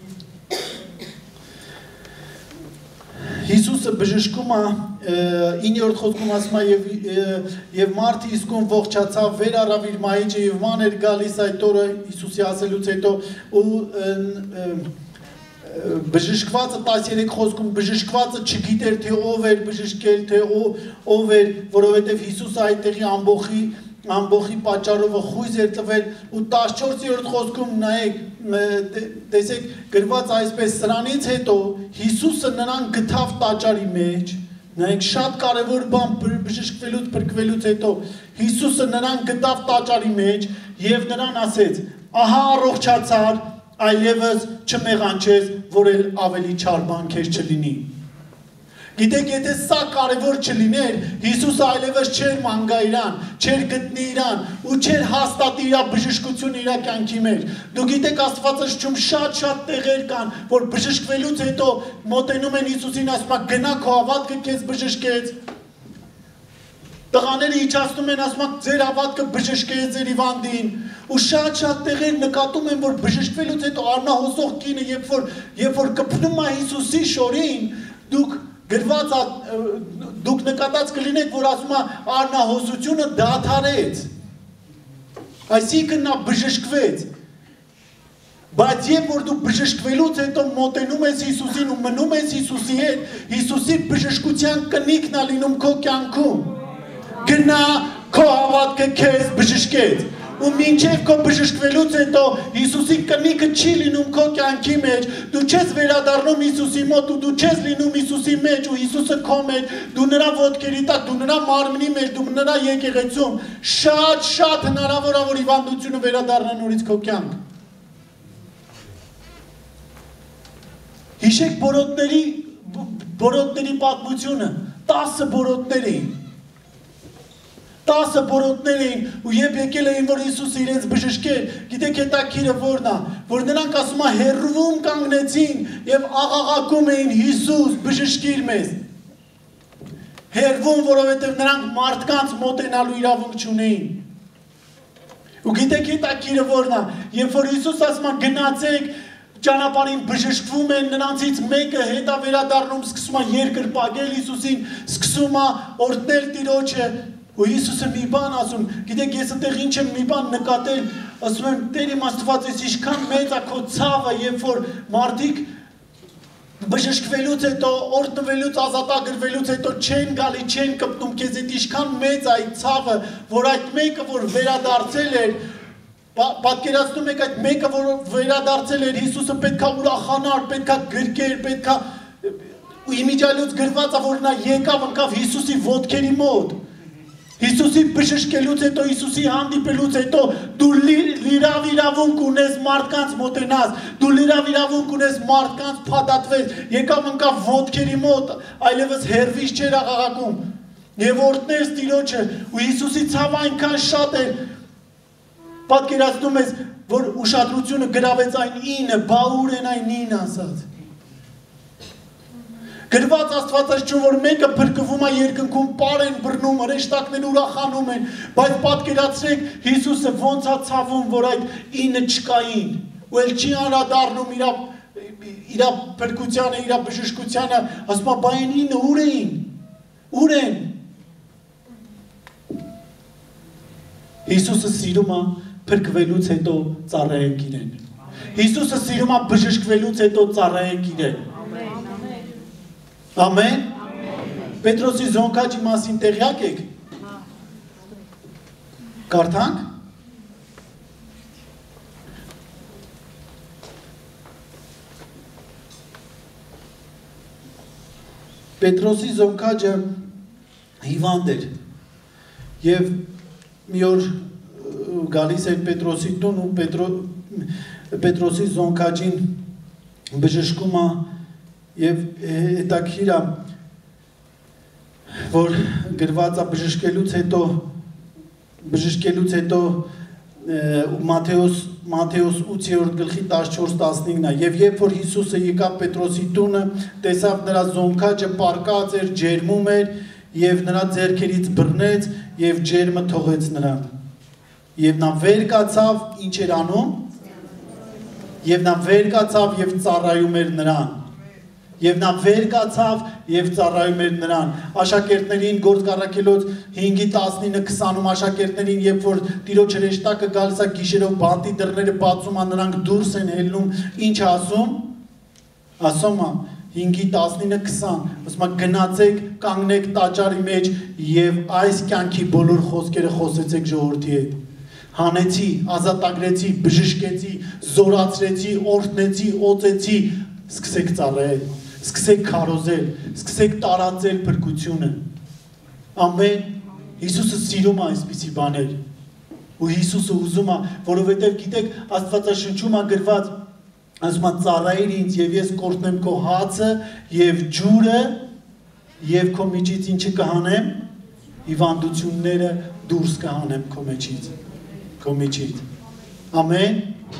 Հիսուսը բժշկում է, իններորդ խոսքում ասում է եւ մարդը իսկույն ողջացավ, վեր առավ իր մահիճը եւ ման էր գալիս այդ օրը Հիսուսի ասելուց հետո ու բժշկվածը տասներեք խոսքում բժշկվածը չգիտեր թե ով էր բժշկել, թե ով էր, որովհետև Հիսուսը այդտեղի ամբողի ամբողի պատճառով խույզ էր տվել ու տասնչորսերորդ խոսքում նայեք, տեսեք, գրված այսպես սրանից հետո Հիսուսը նրան գտավ տաճարի մեջ, նայեք, շատ կարևոր բան բժշկվելուց, փրկվելուց հետո Հիսուսը նրան գտավ տաճարի մեջ եւ նրան ասեց. «Ահա առողջացար, այլևս չմեղանչես, որ էլ ավելի չար բան քեզ չլինի»։ Գիտեք, եթե սա կարևոր չլիներ, Հիսուսը այլևս չէր ման գա իրան, չէր գտնի իրան ու չէր հաստատի իր բժշկությունը իր կյանքի մեջ։ Դու գիտեք, Աստվածաշնչում շատ-շատ տեղեր կան, որ բժշկվելուց հետո մոտենում են Հիսուսին, ասում են գնա քո հավատքը քեզ բժշկեց։ Տղաները իջացնում են, ասում են ձեր հավատքը բժշկեց ձեր հիվանդին։ Ու շատ-շատ տեղեր նկատում են, որ բժշկվելուց հետո առնահոսող կինը, երբ որ երբ որ կպնում է Հիսուսի շորին, դուք գրված դուք նկատած կլինեք, որ ասում է առնահոսությունը դադարեց։ Այսինքն նա բժշկվեց։ Բայց երբ որ դու բժշկվելուց հետո մոտենում ես Հիսուսին ու մնում ես Հիսուսի հետ, Հիսուսի բժշկության կնիքն է լինում քո կյանքում։ Գնա քո հավատքը քեզ բժշկեց։ ու մինչև քո բժշկվելուց հետո Հիսուսի կնիքը չի լինում քո կյանքի մեջ, դու չես վերադառնում Հիսուսի մոտ ու դու չես լինում Հիսուսի մեջ ու Հիսուսը քո մեջ, դու նրա ոտքերի տակ, դու նրա մարմնի մեջ, դու նրա եկեղեցում, շատ շատ հնարավոր է որ հիվանդությունը վերադառնա նորից քո կյանք։ Հիշեք բորոտների բորոտների պատմությունը, տասը բորոտներ էին։ Տասը բորոտներ էին ու երբ եկել էին որ Հիսուսը իրենց բժշկեր, գիտեք հետաքրքիրը որն է, որ նրանք ասում են հերվում կանգնեցին եւ աղաղակում էին Հիսուս բժշկիր մեզ։ Հերվում, որովհետեւ նրանք մարդկանց մոտենալու իրավունք չունեին։ Ու գիտեք հետաքրքիրը որն է, երբ որ Հիսուս ասում է գնացեք ճանապարհին բժշկվում են նրանցից մեկը հետա վերադառնում սկսում է երկրպագել Հիսուսին, սկսում է օրհնել Տիրոջը ու Հիսուսը մի բան ասում, գիտեք ես այդտեղ ինչ եմ մի բան նկատել, ասում եմ Տեր իմ Աստված, ես ինչքան մեծ է քո ցավը, երբ որ մարդիկ բժշկվելուց հետո, օրհնվելուց, ազատագրվելուց հետո չեն գալի, չեն կպտում քեզ հետ ինչքան մեծ է այդ ցավը, որ այդ մեկը որ վերադարձել էր, պատկերացնում եք այդ մեկը որ վերադարձել էր Հիսուսը պետքա ուրախանար, պետքա գրկեր, պետքա ու իմիջիայլոց գրված է որ նա եկավ ընկավ Հիսուսի ոտքերի մոտ։ Հիսուսի բժշկելուց հետո, Հիսուսի հանդիպելուց հետո դու լիրավ իրավունք ունես մարդկանց մոտենաս, դու լիրավ իրավունք ունես մարդկանց փաթաթվես, եկավ ընկավ ոտքերի մոտ, այլևս հերվից չէր աղաղակում եւ օրհնես Տիրոջը ու Հիսուսի ցավը այնքան շատ էր, պատկերացնում ես, որ ուշադրությունը գրավեց այն ինը, բաուր են այն ինը ասած։ Գրված Աստվածաշնչում, որ մեկը փրկվում է երկնքում, պար են բռնում, հրեշտակներն ուրախանում են, բայց պատկերացրեք Հիսուսը ոնց է ցավում, որ այդ ինը չկային, ու էլ չի անդրադառնում իր իր փրկությանը, իր բժշկությանը, ասում է, բա այն ինը ուր էին, ուր են։ Հիսուսը սիրում է փրկվելուց հետո ծառայեք իրեն։ Հիսուսը սիրում է բժշկվելուց հետո ծառայեք իրեն։ Ամեն։ Պետրոսի զոնքաճի մասին տեղյակ եք։ Կարդանք։ Պետրոսի զոնքաճը հիվանդ էր եւ մի օր գալիս էր Պետրոսի տուն ու Պետրո Պետրոսի զոնքաճին բժշկում է եւ հետաքրքիր է որ գրված է բժշկելուց հետո բժշկելուց հետո Մատթեոս Մատթեոս ութերորդ գլխի տասնչորս տասնինգն է եւ երբ որ Հիսուսը եկավ Պետրոսի տունը տեսավ նրա զոնքաճը պառկած էր ջերմում էր եւ նրա ձեռքերից բռնեց եւ ջերմը թողեց նրան եւ նա վեր կացավ ինչ էր անում եւ նա վեր կացավ եւ ծառայում էր նրան Եվ նա վեր կացավ և ծառայում էր նրան։ Աշակերտներին գործ առաքելոց հինգի տասնինը քսանում աշակերտներին, երբ որ Տիրոջ հրեշտակը գալիս է գիշերով բանտի դռները բացում է, նրանք դուրս են ելնում, ինչ ասում։ Ասում է հինգի տասնինը քսան, ասում է գնացեք, կանգնեք տաճարի մեջ և այս կյանքի բոլոր խոսքերը խոսեցեք ժողովրդի հետ։ Հանեցի, ազատագրեցի, բժշկեցի, զորացրեցի, օրհնեցի, օծեցի, սկսեք ծառայել։ Սկսեք քարոզել, սկսեք տարածել փրկությունը։ Ամեն։ Հիսուսը սիրում է այսպիսի բաներ։ Ու Հիսուսը ուզում է, որովհետև գիտեք, Աստվածաշնչում է գրված, ասում է ծառայիր ինձ եւ ես կօրհնեմ քո հացը եւ ջուրը եւ քո միջից ինչը կհանեմ, հիվանդությունները դուրս կհանեմ քո միջից, քո միջից։ Ամեն։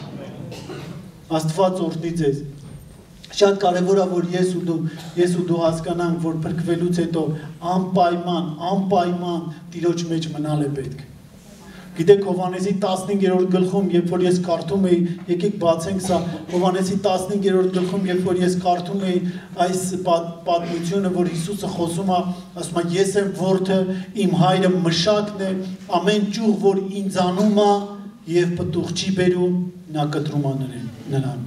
Աստված օրհնի ձեզ։ Շատ կարևոր է որ ես ու դու ես ու դու հասկանանք որ փրկվելուց հետո անպայման անպայման Տիրոջ մեջ մնալ է պետք։ Գիտեք Հովհաննեսի տասնհինգերորդ գլխում երբ որ ես կարդում էի, եկեք բացենք սա Հովհաննեսի տասնհինգերորդ գլխում երբ որ ես կարդում էի այս պատմությունը որ Հիսուսը խոսում է, ասում է ես եմ որդը, իմ հայրը մշակն է, ամեն ճյուղ որ ինձանում է եւ պտուղ չի բերում, նա կտրում է նրան։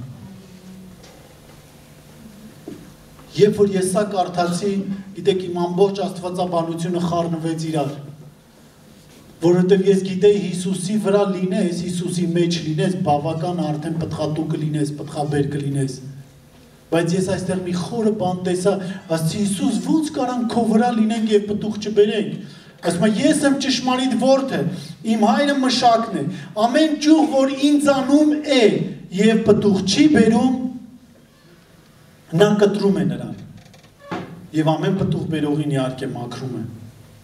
Երբ որ ես սա կարդացի, գիտեք իմ ամբողջ աստվածաբանությունը խառնվեց իրար։ Որովհետև ես գիտեի Հիսուսի վրա լինես, Հիսուսի մեջ լինես, բավական արդեն պտղատու կլինես, պտղաբեր կլինես։ Բայց ես այստեղ մի խորը բան տեսա, ասացի Հիսուս ո՞նց կարան քո վրա լինենք եւ պտուղ չբերենք։ Ասում եմ ես եմ ճշմարիտ որդը, իմ հայրը մշակն է։ Ամեն ճյուղ, որ ինձանում է եւ պտուղ չի բերում, նա կտրում է նրան։ Եվ ամեն պտուղ բերողին իհարկե մաքրում է։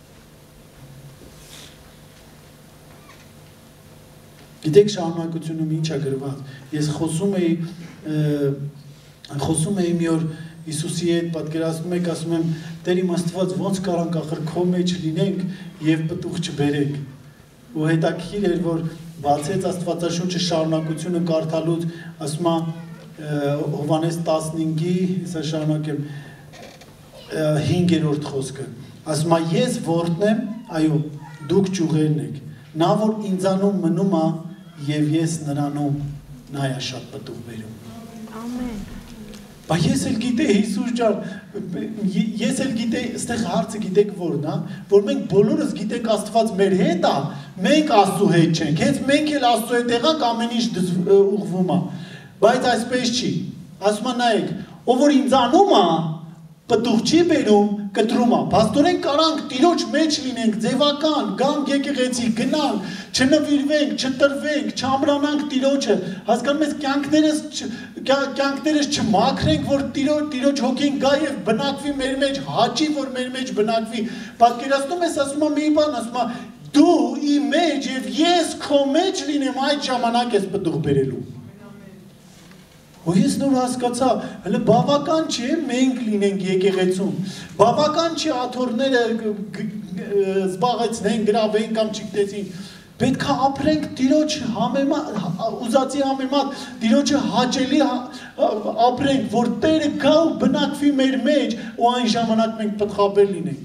Գիտեք շարունակությունում ինչ է գրված։ Ես խոսում էի խոսում էի մի օր Հիսուսի հետ պատկերացնում եք, ասում եմ Տեր իմ Աստված ոնց կարանք ախր քո մեջ լինենք եւ պտուղ չբերենք։ Ու հետաքրքիր էր որ բացեց Աստվածաշունչը շարունակությունը կարդալուց, ասում է Հովհաննես տասնհինգի, հեսա շարունակեմ հինգերորդ խոսքը։ Ասում է ես որդն եմ, այո, դուք ճյուղերն եք։ Նա որ ինձանում մնում է եւ ես նրանում, նա է շատ պտուղ բերում։ Ամեն։ Բայց ես էլ գիտեի Հիսուս ջան, ես էլ գիտեի, այստեղ հարցը գիտեք որն է, որ մենք բոլորս գիտենք Աստված մեր հետ է, մենք Աստծո հետ չենք, հենց մենք էլ Աստծո հետ եղանք ամեն ինչ ուղղվում է։ Բայց այսպես չի։ Ասում եմ նայեք, ով որ ինձանում է, պտուղ չի բերում, կտրում է։ Փաստորեն կարանք Տիրոջ մեջ լինենք, ձևական, գանք եկեղեցի, գնանք, չնվիրվենք, չտրվենք, չամրանանք Տիրոջը, հասկանում ես կյանքներս կյանքներս չմաքրենք, որ Տիրոջ հոգին գա եւ բնակվի մեր մեջ, հաճի, որ մեր մեջ բնակվի։ Պատկերացնում ես, ասում եմ մի բան, ասում եմ դու իմ մեջ եւ ես քո մեջ լինեմ, այդ ժամանակ ես պտուղ բերելու։ Ու ես նոր հասկացա, հələ բավական չի մենք լինենք եկեղեցում, բավական չի աթոռները զբաղեցնենք, գրավենք կամ չգիտեցին, պետք է ապրենք Տիրոջ համեմատ, ուզածի համեմատ, Տիրոջը հաճելի ապրենք, որ Տերը գա ու բնակվի մեր մեջ ու այն ժամանակ մենք պտղաբեր լինենք։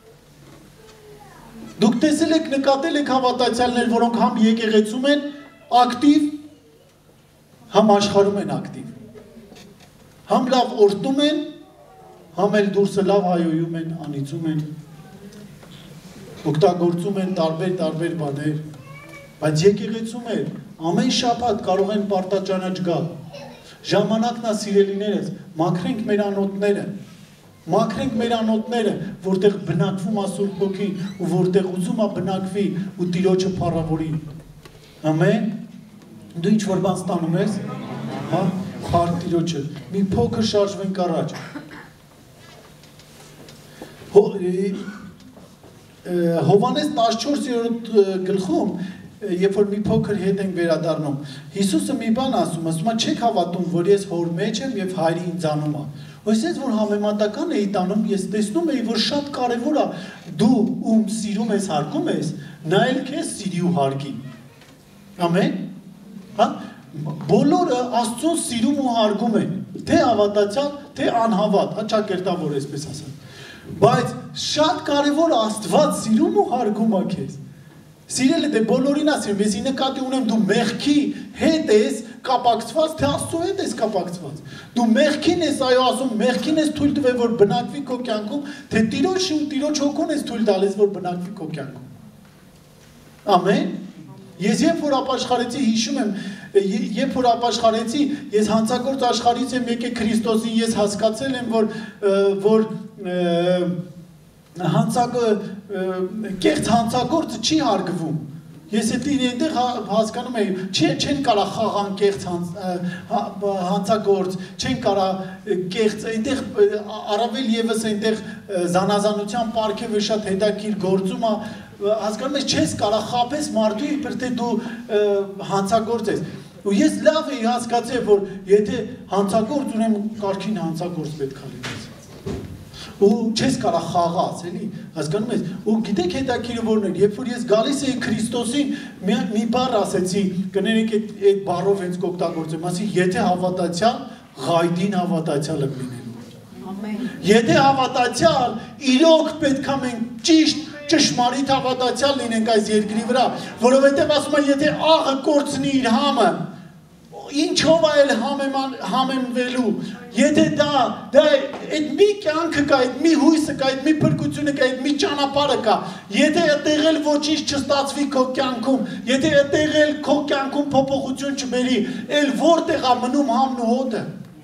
Դուք տեսել եք, նկատել եք հավատացյալներ, որոնք համ եկեղեցում են ակտիվ, համ աշխարհում են ակտիվ, համ լավ օրհնում են, համ էլ դուրսը լավ հայոյում են, անիծում են, օգտագործում են տարբեր-տարբեր բաներ, բայց եկեղեցում են, ամեն շաբաթ կարող են պարտաճանաչ գալ, ժամանակն է սիրելիներս, մաքրենք մեր անոթները, մաքրենք մեր անոթները, որտեղ բնակվում է Սուրբ Հոգին ու որտեղ ուզում է բնակվի ու Տիրոջը փառավորի, ամեն։ Դու ինչ որ բան ստանում ես, հա, փառք Տիրոջը, մի փոքր շարժվենք առաջ։ Հովհաննես տասնչորսերորդ գլխում, երբ որ մի փոքր հետ ենք վերադառնում, Հիսուսը մի բան ասում, ասում է չեք հավատում, որ ես հոր մեջ եմ եւ հայրի ինձանում է։ Այսպես որ համեմատական էի տանում, ես տեսնում էի, որ շատ կարեւոր է դու ում սիրում ես, հարգում ես, նա էլ քեզ սիրի ու հարգի։ Ամեն։ Հա, բոլորը Աստծուն սիրում ու հարգում են, թե հավատացյալ, թե անհավատ, հա ճակերտավոր այսպես ասեմ։ Բայց շատ կարևոր Աստված սիրում ու հարգում է քեզ։ Սիրելը դե բոլորին ասեմ, ես ի նկատի ունեմ դու մեղքի հետ ես կապակցված, թե Աստծո հետ ես կապակցված։ Դու մեղքին ես այո ասում, մեղքին ես թույլ տվել որ բնակվի քո կյանքում, թե Տիրոջ ու Տիրոջ հոգուն ես թույլ տալիս որ բնակվի քո կյանքում։ Ամեն։ Ես երբ որ ապաշխարեցի, հիշում եմ, երբ որ ապաշխարեցի, ես հանցագործ աշխարհից եմ եկել Քրիստոսին, ես հասկացել եմ, որ որ կեղծ հանցագործը չի հարգվում։ Ես այդտեղ հասկանում եմ, չեն կարա խաղան կեղծ հանցագործ, չեն կարա կեղծ, այնտեղ առավել եւս այնտեղ զանազանության պարգևը շատ հետաքրքիր գործում է, հասկանում ես չես կարա խաբես մարդու իբր թե դու հանցագործ ես։ Ու ես լավ էի հասկացել, որ եթե հանցագործ ունեմ, կարգին հանցագործ պետք է լինես։ Ու չես կարա խաղաս, էլի, հասկանում ես։ Ու գիտեք հետաքրքիրը որն է, երբ որ ես գալիս էի Քրիստոսին, մի բառ ասեցի, կներեք այդ բառով հենց կօգտագործեմ, ասի, եթե հավատացյալ, ղայդին հավատացյալը լինելու։ Ամեն։ Եթե հավատացյալ, իրոք պետք է մենք ճիշտ ճշմարիտ հավատացյալ լինենք այս երկրի վրա, որովհետև ասում են, եթե աղը կորցնի իր համը, ինչով այլ համեմվելու, եթե դա, դա այդ մի կյանքը կա, այդ մի հույսը կա, այդ մի փրկությունը կա, այդ մի ճանապարհը կա, եթե այդտեղ էլ ոչինչ չստացվի քո կյանքում, եթե այդտեղ էլ քո կյանքում փոփոխություն չբերի, էլ որտեղ է մնում համն ու հոտը։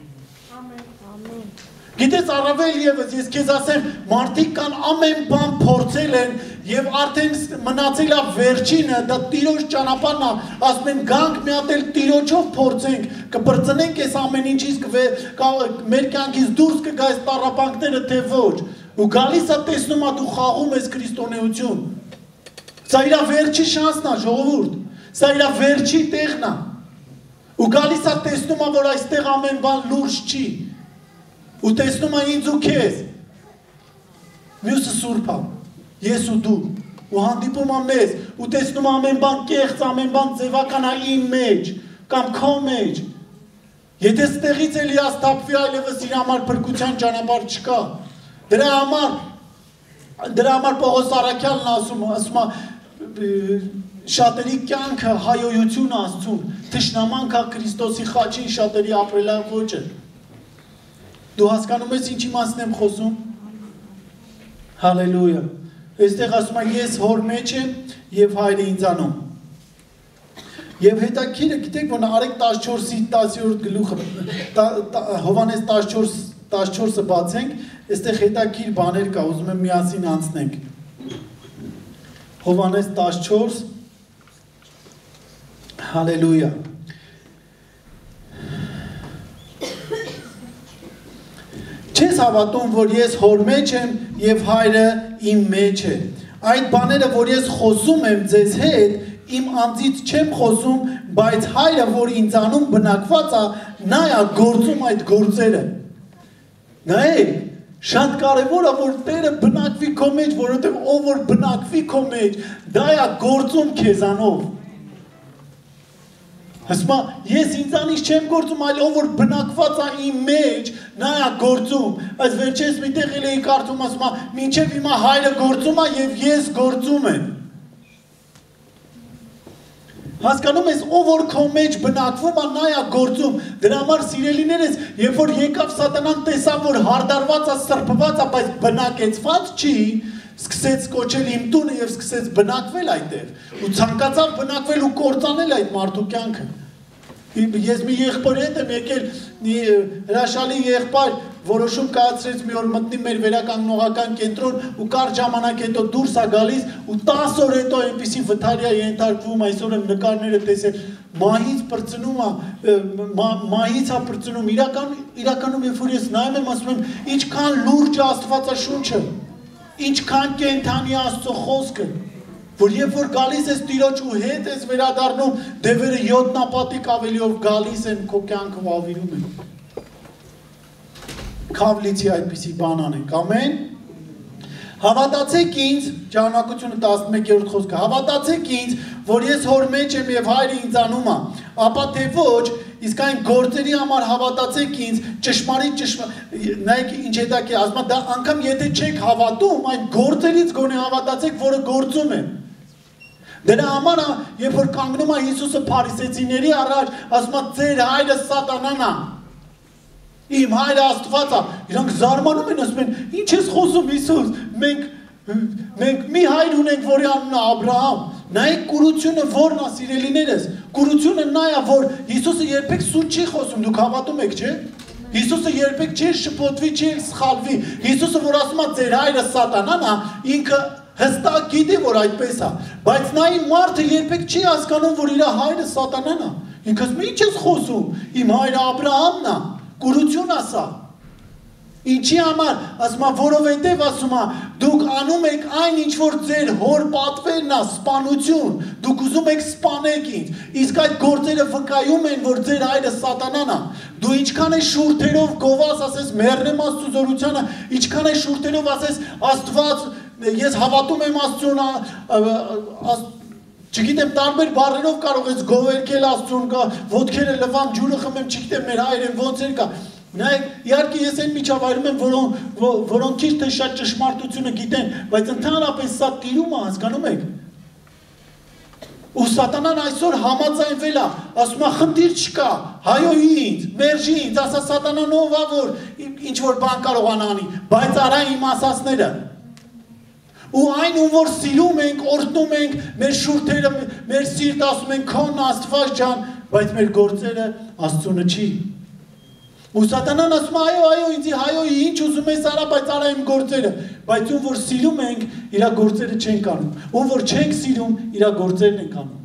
Գիտես առավել ևս, ես քեզ ասեմ, մարդիկ կան ամեն բան փորձել են եւ արդեն մնացել է վերջինը, դա Տիրոջ ճանապարհն է, ասում են գանք մի հատ էլ Տիրոջով փորձենք, կբրծնենք այս ամեն ինչից, մեր կյանքից դուրս կգա այս տառապանքները, թե ոչ։ Ու գալիս է տեսնում է դու խաղում ես քրիստոնեություն։ Սա իր վերջի շանսն է, ժողովուրդ։ Սա իր վերջի տեղն է։ Ու գալիս է տեսնում է, որ այստեղ ամեն բան լուրջ չի։ Ու տեսնում է ինձ ու քեզ, մյուսը սուրբ է, ես ու դու, ու հանդիպում է մեզ, ու տեսնում ամեն բան կեղծ, ամեն բան ձևական է իմ մեջ, կամ քո մեջ, եթե ստեղից էլ հիասթափվի այլևս իր համար փրկության ճանապարհ չկա, դրա համար, դրա համար Պողոս Առաքյալն ասում, ասում է, շատերի կյանքը հայոյություն Աստծուն, թշնամանք է Քրիստոսի խաչին շատերի ապրելաոճը։ Դու հասկանում ես ինչ իմաստն եմ խոսում։ Հալելույա։ Այստեղ ասում է ես հոր մեջ եմ եւ հայրը ինձանում։ Եվ հետաքրքիրը գիտեք որ Արեգ տասնչորսի տասնյորդ գլուխը Հովհաննես տասնչորս տասնչորսը բացենք, այստեղ հետաքրքիր բաներ կա, ուզում եմ միասին անցնենք։ Հովհաննես տասնչորս Հալելույա։ Չես հավատում, որ ես հոր մեջ եմ և հայրը իմ մեջ է։ Այդ բաները, որ ես խոսում եմ ձեզ հետ, իմ անձից չեմ խոսում, բայց հայրը, որ ինձանում բնակված է, նա է գործում այդ գործերը։ Նայեք, շատ կարևոր է, որ Տերը բնակվի քո մեջ, որովհետև ով որ բնակվի քո մեջ, դա է գործում քեզանով։ Ասма, ես ինձանից չեմ գործում, այլ ով որ բնակված է իմ մեջ, նա է գործում։ Այս վերջերս մի տեղ էլ էի կարդում, ասում է, մինչև հիմա հայրը գործում է եւ ես գործում եմ։ Հասկանում ես, ով որ քո մեջ բնակվում է, նա է գործում։ Դրա համար սիրելիներս, երբ որ եկավ Սատանան տեսավ, որ հարդարված է, սրբված է, բայց բնակեցված չի, սկսեց կոչել իմ տունը և սկսեց բնակվել այդտեղ ու ցանկացավ բնակվել ու կործանել այդ մարդու կյանքը։ Ես մի եղբոր հետ եմ եկել, հրաշալի եղբայր որոշում կայացրեց մի օր մտնի մեր վերականգնողական կենտրոն ու կարճ ժամանակ հետո դուրս է գալիս ու տասը օր հետո այնպիսի վթարի է ենթարկվում, այսօր եմ նկարները տեսել, մահից պրծնում է, մահից է պրծնում, իրականում երբ որ ես նայում եմ, ասում եմ, ինչքան լուրջ է Աստվածաշունչը, ինչքան կենդանի Աստծո խոսքը, որ երբ որ գալիս ես Տիրոջ ու հետ ես վերադառնում, դևերը յոթնապատիկ ավելիով գալիս են քո կյանքը վավիրում են։ Քավլիցի այդպիսի բան անենք, ամեն։ Հավատացեք ինձ, Ճառնակությունը տասնմեկերորդ խոսքը, հավատացեք ինձ, որ ես հոր մեջ եմ և հայրը ինձանում է, ապա թե ոչ, իսկ այն գործերի համար հավատացեք ինձ, ճշմարիտ ճշմարիտ, նայեք ինչ հետաքրքիր, ասում է դա անգամ եթե չեք հավատում, այն գործերից գոնե հավատացեք, որը գործում է։ Դրա համար երբ որ կանգնում է Հիսուսը փարիսեցիների առաջ, ասում է ձեր հայրը Սատանան է։ Իմ հայրը Աստված է, իրանք զարմանում են, ասում են, ինչ ես խոսում Հիսուս, մենք մենք մի հայր ունենք, որի անունը Աբրահամ։ Նայեք կուրությունը որն է, սիրելիներս, կուրությունը նա է, որ Հիսուսը երբեք սուտ չի խոսում, դուք հավատում եք, չէ՞։ Հիսուսը երբեք չի շփոթվի, չի սխալվի։ Հիսուսը որ ասում է ձեր հայրը Սատանան է, ինքը հստակ գիտի, որ այդպես է, բայց նա իմ մարդը երբեք չի հասկանում, որ իր հայրը Սատանան է։ Ինքը ասում է, ինչ ես խոսում, իմ հայրը Աբրահամն է, կուրություն է սա։ Ինչի համար, ասում է, որովհետև ասում է, դուք անում եք այն, ինչ որ ձեր հոր պատվերն է, սպանություն, դուք ուզում եք սպանեք ինձ, իսկ այդ գործերը վկայում են, որ ձեր հայրը Սատանան է, դու ինչքան է շուրթերով գովաս, ասես, մեռնեմ Աստծո զորությանը, ինչքան է շուրթերով ասես, Աստված, ես հավատում եմ Աստծուն, չգիտեմ, տարբեր բառերով կարող ես գովերքել Աստծուն, ոտքերը լվամ, ջուրը խմեմ, չգիտեմ, մեր հայրեն ոնց էր կա։ Նայեք, իհարկե ես այն միջավայրում եմ, որոնք քիչ թե շատ ճշմարտությունը գիտեն, բայց ընդհանրապես սա տիրում է, հասկանում եք։ Ու սատանան այսօր համաձայնվել է, ասում է խնդիր չկա, հայոյի ինձ, մերժի ինձ, ասա սատանան ով է որ ինչ որ բան կարողանա անի, բայց արա իմ ասածները։ Ու այն ում որ սիրում ենք, օրհնում ենք, մեր շուրթերը, մեր սիրտ ասում ենք քոն Աստված ջան, բայց մեր գործերը Աստծունը չի։ Ու սատանան ասում է այո, այո, ինձ հայոյի ինչ ուզում ես արա, բայց արա իմ գործերը, բայց ում որ սիրում ենք, իր գործերը չենք անում, ում որ չենք սիրում, իր գործերն ենք անում։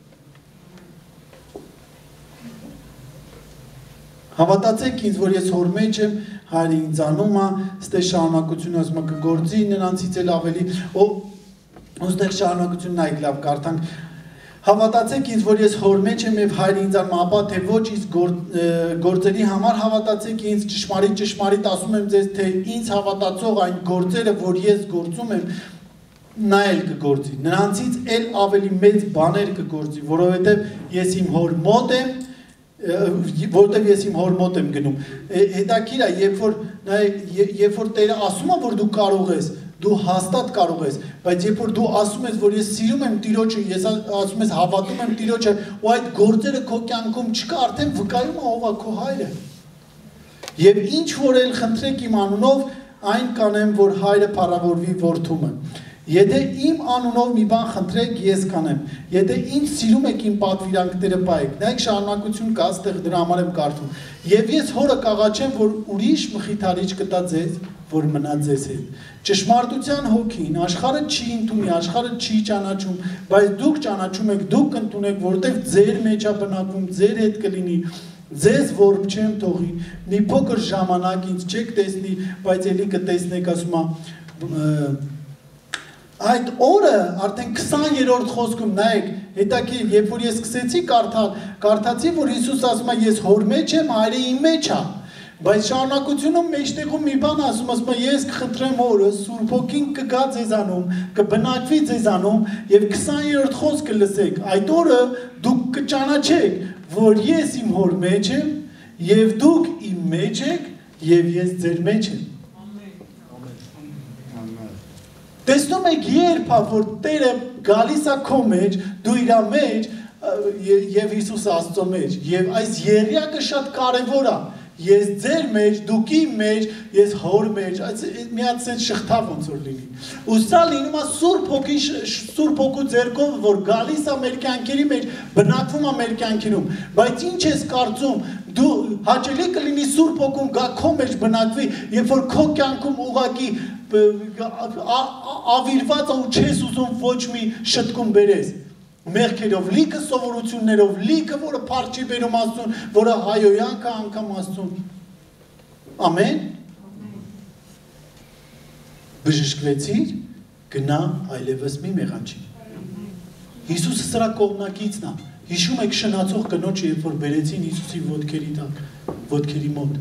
Հավատացեք ինձ, որ ես հոր մեջ եմ, հայրը ինձ անում է, ստե շարունակությունը ասում է կգործի նրանցից էլ ավելի, ոստեղ շարունակությունն այգ լավ կարդանք, հավատացեք ինձ, որ ես հոր մեջ եմ և հայրը ինձ անում ապա, թե ոչ իսկ գործերի համար հավատացեք ինձ, ճշմարիտ ճշմարիտ ասում եմ ձեզ, թե ինձ հավատացող այն գործերը, որ ես գործում եմ, նա էլ կգործի, նրանցից էլ ավելի մեծ բաներ կգործի, որովհետև ես իմ հոր մոտ եմ, որտև ես իմ հոր մոտ եմ գնում, հետաքրքիր է, երբ որ, երբ որ Տերը ասում է, որ դու կարող ես, դու հաստատ կարող ես, բայց երբ որ դու ասում ես, որ ես սիրում եմ Տիրոջը, ես ասում ես հավատում եմ Տիրոջը, ու այդ գործերը քո կյանքում չկա, արդեն վկայում է ով է քո հայրը։ Եվ ինչ որ էլ խնդրեք իմ անունով, այն կանեմ, որ հայրը փառավորվի որդումը։ Եթե իմ անունով մի բան խնդրեք, ես կանեմ։ Եթե ինձ սիրում եք իմ պատվիրանքները պահեք, նայեք շարունակություն կա, այստեղ դրա համար եմ կարդում։ Եվ ես հորը կաղաչեմ, որ ուրիշ մխիթարիչ կտա ձեզ, որ մնա ձեզ հետ։ Ճշմարտության հոգին, աշխարհը չի ընդունի, աշխարհը չի ճանաչում, բայց դուք ճանաչում եք, դուք կընդունեք, որտեղ ձեր մեջ է բնակվում, ձեր հետ կլինի, ձեզ որբ չեմ թողի, մի փոքր ժամանակ ինձ չեք տեսնի, բայց ելի կտեսնեք, ասում է այդ օրը արդեն քսաներորդ խոսքում նայեք, հետաքրքիր, երբ որ ես սկսեցի կարդալ, կարդացի, որ Հիսուս ասում է ես հոր մեջ եմ, հայրը իմ մեջ է, բայց շարունակությունում մեջտեղում մի բան ասում, ասում է ես կխնդրեմ օրը, Սուրբ Հոգին կգա ձեզանում, կբնակվի ձեզանում եւ քսաներորդ խոսքը լսեք, այդ օրը դուք կճանաչեք, որ ես իմ հոր մեջ եմ եւ դուք իմ մեջ եք եւ ես ձեր մեջ եմ։ Տեսնում եք երբ է, որ Տերը գալիս է քո մեջ, դու իրա մեջ և Հիսուս Աստծո մեջ, և այս եռյակը շատ կարևոր է, ես ձեր մեջ, դուք իմ մեջ, ես հոր մեջ, մի հատ սենց շղթավ ոնց որ լինի, ու սա լինում է Սուրբ Հոգի, Սուրբ Հոգու ձեռքով, որ գալիս է մեր կյանքերի մեջ, բնակվում է մեր կյանքերում, բայց ինչ ես կարծում, դու հաճելի կլինի Սուրբ Հոգում գա քո մեջ բնակվի, երբ որ քո կյանքում ուղղակի ավիրված ու չես ուզում ոչ մի շտկում բերես, մեղքերով, լիքը սովորություններով, լիքը, որը փառք չի բերում Աստծուն, որը հայոյանք է անգամ Աստծուն։ Ամեն։ Բժշկվեցիր, գնա այլևս մի մեղանչի։ Հիսուսը սրա կողմնակիցն է։ Հիշում եք շնացող կնոջը, երբ որ բերեցին Հիսուսի ոտքերի տակ, ոտքերի մոտ։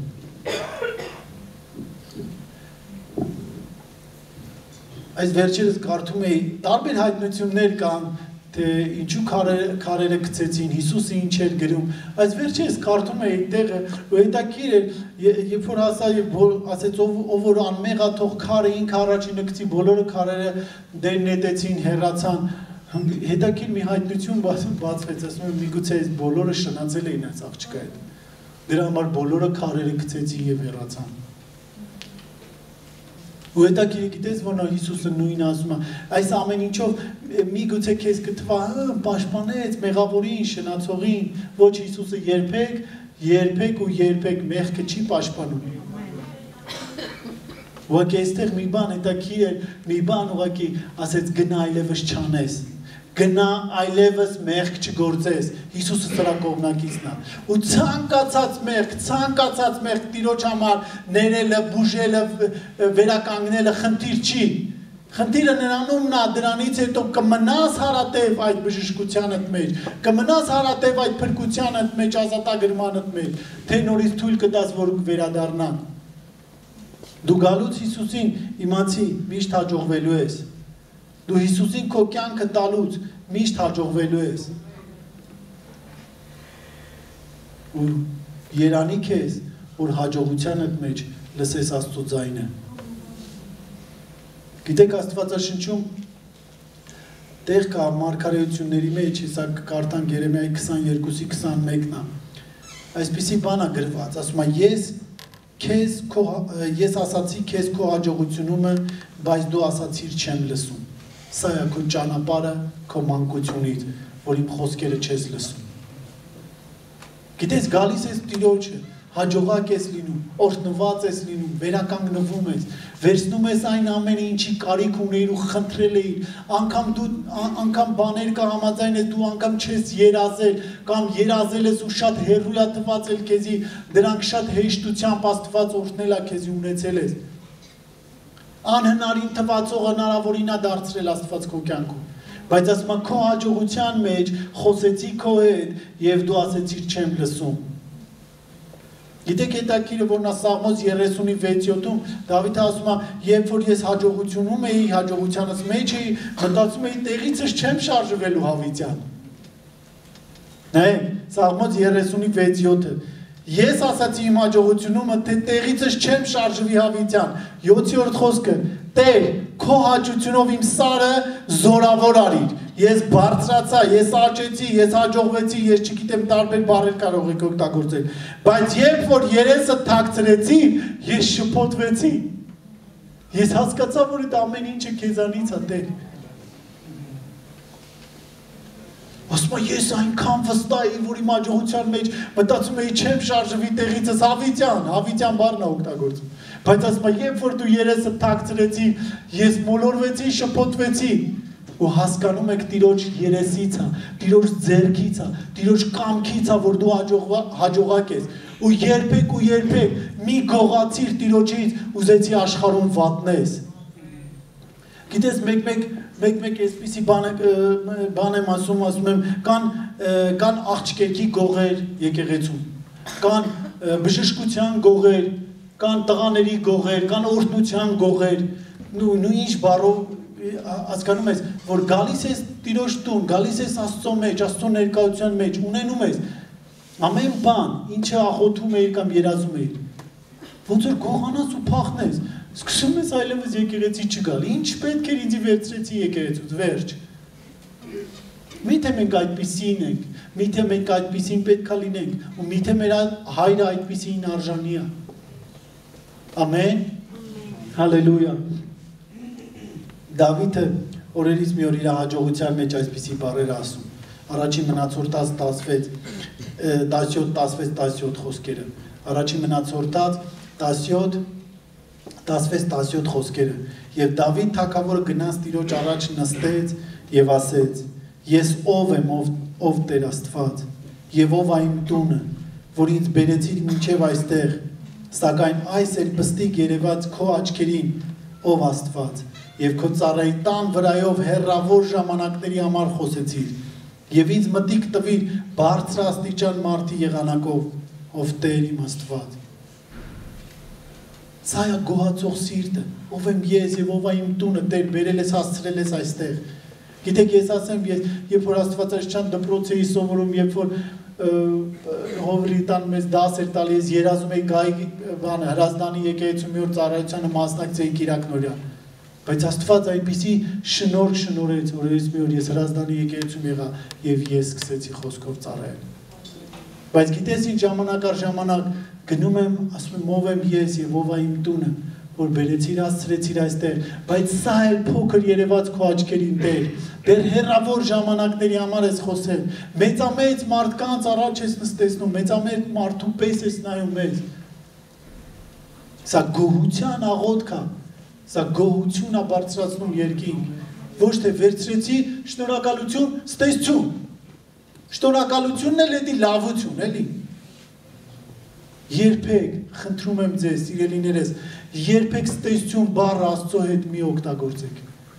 Այս վերջերս կարդում էի, տարբեր հայտնություններ կան, թե ինչու քարերը գցեցին, Հիսուսը ինչ էր գրում, այս վերջերս կարդում էի տեղը, ու հետաքրքիր էր, երբ որ ասա, ասեց ով որ անմեղ է թող քարը ինքը առաջինը գցի, բոլորը քարերը դեր նետեցին, հեռացան, հետաքրքիր մի հայտնություն բացվեց, ասում եմ միգուցե այս բոլորը շնացել էին այս աղջկա հետ, դրա համար բոլորը քարերը գցեցին եւ հեռացան։ Ու հետաքրքիր գիտես, որ Հիսուսը նույնը ասում է, այս ամեն ինչով միգուցե քեզ կթվա, պաշտպանեց մեղավորին, շնացողին, ոչ Հիսուսը երբեք, երբեք ու երբեք մեղքը չի պաշտպանում։ Ուղղակի այստեղ մի բան հետաքրքիր է, մի բան ուղղակի ասեց գնա այլևս չանես, գնա այլևս մեղք չգործես, Հիսուսը սրա կողմնակիցն է։ Ու ցանկացած մեղք, ցանկացած մեղք Տիրոջ համար ներելը, բուժելը, վերականգնելը խնդիր չի։ Խնդիրը նրանումն է, դրանից հետո կմնաս հարատև այդ բժշկությանդ մեջ, կմնաս հարատև այդ փրկությանդ մեջ, ազատագրմանդ մեջ, թե նորից թույլ կտաս, որ վերադառնան։ Դու գալուց Հիսուսին իմացի միշտ հաջողվելու ես։ Դու Հիսուսին քո կյանքը տալուց միշտ հաջողվելու ես։ Ու երանի քեզ, որ հաջողությանդ մեջ լսես Աստծո ձայնը։ Գիտեք Աստվածաշնչում տեղ կա մարգարեությունների մեջ, հեսա կարդան Երեմիայի քսաներկուսի քսանմեկն է։ Այսպիսի բան է գրված, ասում է ես քեզ քո ես ասացի քեզ քո հաջողությունումը, բայց դու ասացիր չեմ լսում։ Սա է քո ճանապարհը, քո մանկությունից, որ իմ խոսքերը չես լսում։ Գիտես, գալիս ես Տիրոջը, հաջողակ ես լինում, օրհնված ես լինում, վերականգնվում ես, վերցնում ես այն ամենը, ինչի կարիք ունեիր ու խնդրել էիր, անգամ դու անգամ բաներ կա համաձայն ես, դու անգամ չես երազել, կամ երազել ես ու շատ հեռու է թվացել քեզի, դրանք շատ հեշտությամբ Աստված օրհնել է քեզի ունեցել ես։ Անհնարին թվացող հնարավորին է դարձրել Աստված քո կյանքում։ Բայց ասում եմ քո հաջողության մեջ խոսեցի քո հետ եւ դու ասեցիր չեմ լսում։ Գիտեք հետաքրքիրը որ նա Սաղմոս երեսունի վեցյոթում Դավիթը ասում է երբ որ ես հաջողությունում էի, հաջողությանս մեջ էի, մտածում էի տեղիցս չեմ շարժվելու հավիտյան։ Նայեք, Սաղմոս երեսունի վեցյոթը Ես ասացի իմ հաջողությունումը, թե տեղիցս չեմ շարժվի հավիտյան։ յոթերորդ խոսքը Տեր, քո հաճությունով իմ սարը զորավոր արիր։ Ես բարձրացա, ես աճեցի, ես հաջողվեցի, ես չգիտեմ տարբեր բառեր կարող եք օգտագործել։ Բայց երբ որ երեսը թաքցրեցի, ես շփոթվեցի։ Ես հասկացա, որ այդ ամեն ինչը քեզանից է, Տեր։ Ասում եմ, ես այնքան վստահ էի, որ իմ հաջողության մեջ մտածում էի չեմ շարժվի տեղիցս հավիտյան, հավիտյան բառն է օգտագործում։ Բայց ասում եմ, երբ որ դու երեսը թաքցրեցի, ես մոլորվեցի, շփոթվեցի ու հասկանում եք Տիրոջ երեսից է, Տիրոջ ձեռքից է, Տիրոջ կամքից է, որ դու հաջողակ ես։ Ու երբեք ու երբեք մի գողացիր Տիրոջից, ուզեցի աշխարհում վատնես։ Գիտես, մեկ-մեկ մեկ-մեկ այսպիսի բան եմ ասում, ասում եմ, կան կան աղջիկի գողեր եկեղեցում, կան բժշկության գողեր, կան տղաների գողեր, կան օրհնության գողեր, նույն ինչ բառով հասկանում ես, որ գալիս ես Տիրոջ տուն, գալիս ես Աստծո մեջ, Աստծո ներկայության մեջ, ունենում ես ամեն բան, ինչը աղոթում էիր կամ երազում էիր, ոնց որ գողանաս ու փախնես, սկսում ես այլևս եկեղեցի չգալ, ինչ պետք էր ինձի վերցրեցի եկեղեցուց, վերջ։ Միթե մենք այդպիսին ենք, միթե մենք այդպիսին պետք է լինենք, ու միթե մեր հայրը այդպիսին արժանի է։ Ամեն, հալելույա։ Դավիթը օրերից մի օր իր հաջողության մեջ այսպիսի բառեր ասում, առաջին մնացորդած տասվեց, տասյոթ, տասվեց, տասյոթ խոսքերը, առաջին մնացորդած տասյոթ, տասվեց, տասյոթ խոսքերը, և Դավիթ թագավորը գնաց Տիրոջ առաջ նստեց և ասեց, ես ով եմ, ով, ով Տեր Աստված, և ով այն տունը, որ ինձ բերեցիր մինչև այստեղ, սակայն այս էր պստիկ երևաց քո աչքերին, ով Աստված, և քո ծառայի տան վրայով հեռավոր ժամանակների համար խոսեցիր, և ինձ մտիկ տվիր բարձրաստիճան մարդի եղանակով, ով Տեր իմ Աստված։ Սա է գոհացող սիրտը, ով եմ ես և ով այն տունը, Տեր, բերել ես, հասցրել ես այստեղ։ Գիտեք, ես ասեմ, ես երբ որ Աստվածաշնչյան դպրոց էի սովորում, երբ որ Հովրիտան մեզ դաս էր տալի, ես երազում էի գայի բանը, Հրազդանի եկեղեցու մի օր ծառայությանը մասնակցեի Կիրակնորյան։ Բայց Աստված այնպիսի շնորհք շնորհեց, օրերից մի օր ես Հրազդանի եկեղեցում եղա և ես սկսեցի խոսքով ծառայել։ Բայց գիտես ինչ ժամանակ առ ժամանակ գնում եմ, ասում եմ ով եմ ես և ով այն տունը, որ բերեցիր հասցրեցիր այստեղ, բայց սա էլ փոքր երևաց քո աչքերին Տեր, դեռ հեռավոր ժամանակների համար ես խոսել, մեծամեծ մարդկանց առաջ ես նստեցնում, մեծամեծ մարդու պես ես նայում մեզ։ Սա գոհության աղոթք է, սա գոհություն է բարձրացնում երկինք, ոչ թե վերցրեցի շնորհակալություն, ստեսություն, շնորհակալությունն էլ էդի լավություն, էլի։ Երբեք, խնդրում եմ ձեզ, սիրելիներս, երբեք ստեսություն բառը Աստծո հետ մի օգտագործեք։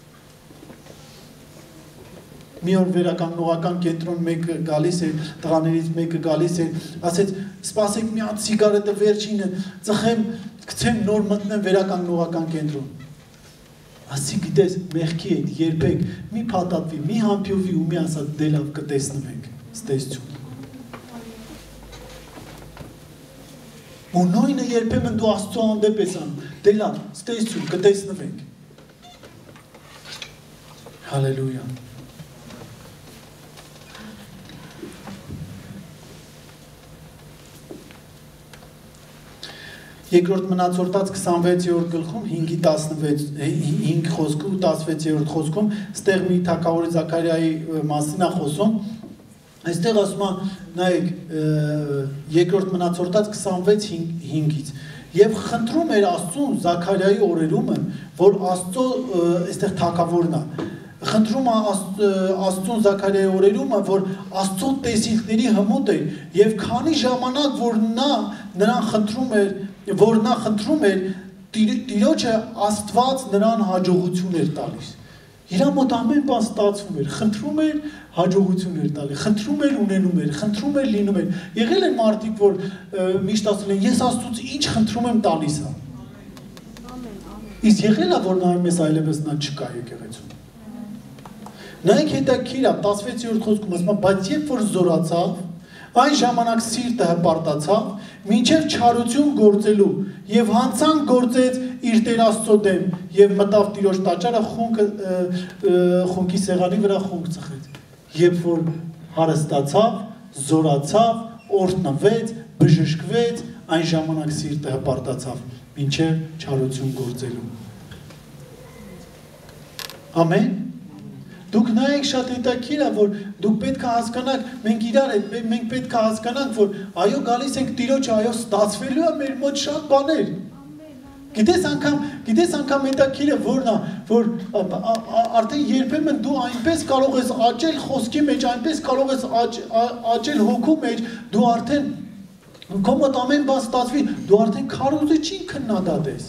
Մի օր վերականգնողական կենտրոն մեկը գալիս է, տղաներից մեկը գալիս է, ասեց, սպասեք մի հատ սիգարետը վերջինը, ծխեմ, գցեմ նոր մտնեմ վերականգնողական կենտրոն։ Ասի գիտես, մեղքի հետ երբեք մի փաթաթվի, մի համբյուվի ու մի ասած դե լավ կտեսնվենք, ստեսություն։ Ու նույնը երբեմն դու Աստծո հանդեպ ես անում, դե լավ, ստեսություն, կտեսնվենք։ Հալելույա։ Երկրորդ մնացորդած քսանվեցերորդ գլխում հինգի տասնվեց հինգ խոսքը ու տասնվեցերորդ խոսքում ստեղ մի թագավորի Զաքարիայի մասին է խոսում այստեղ ասում է նայեք երկրորդ մնացորդած քսանվեց հինգից եւ խնդրում էր Աստծուն Զաքարիայի օրերումը որ Աստծո այստեղ թագավորն է խնդրում է Աստծուն Զաքարիայի օրերումը որ Աստծո տեսիլքների հմուտ է եւ քանի ժամանակ որ նա նրան խնդրում էր որ նա խնդրում էր Տիրոջը Աստված նրան հաջողություն էր տալիս իր մոտ ամեն բան ստացվում էր խնդրում էր հաջողություն էր տալի խնդրում էր ունենում էր խնդրում էր լինում էր եղել են մարդիկ որ միշտ ասել են ես Աստծուց ինչ խնդրում եմ տալիս է իսկ եղել է որ նայում ես այլևս նա չկա եկեղեցում նայեք հետաքրքիր է տասնվեցերորդ խոսքում ասում է բայց երբ որ զորացավ այն ժամանակ սիրտը հպարտացավ մինչև չարություն գործելու եւ հանցանք գործեց իր Տեր Աստծո դեմ եւ մտավ Տիրոջ տաճարը խունկը խունկի սեղանի վրա խունկ ծխեց երբ որ հարստացավ զորացավ օրհնվեց բժշկվեց այն ժամանակ սիրտը հպարտացավ մինչև չարություն գործելու ամեն Դուք նայեք շատ հետաքրքիր է որ դուք պետք է հասկանաք մենք իրար հետ մենք պետք է հասկանանք որ այո գալիս ենք Տիրոջը այո ստացվելու է մեր մոտ շատ բաներ Գիտես անգամ գիտես անգամ հետաքրքիր է որն է որ արդեն երբեմն դու այնպես կարող ես աճել խոսքի մեջ այնպես կարող ես աճել հոգու մեջ դու արդեն քո մոտ ամեն բան ստացվի դու արդեն քարոզը չի քննադատես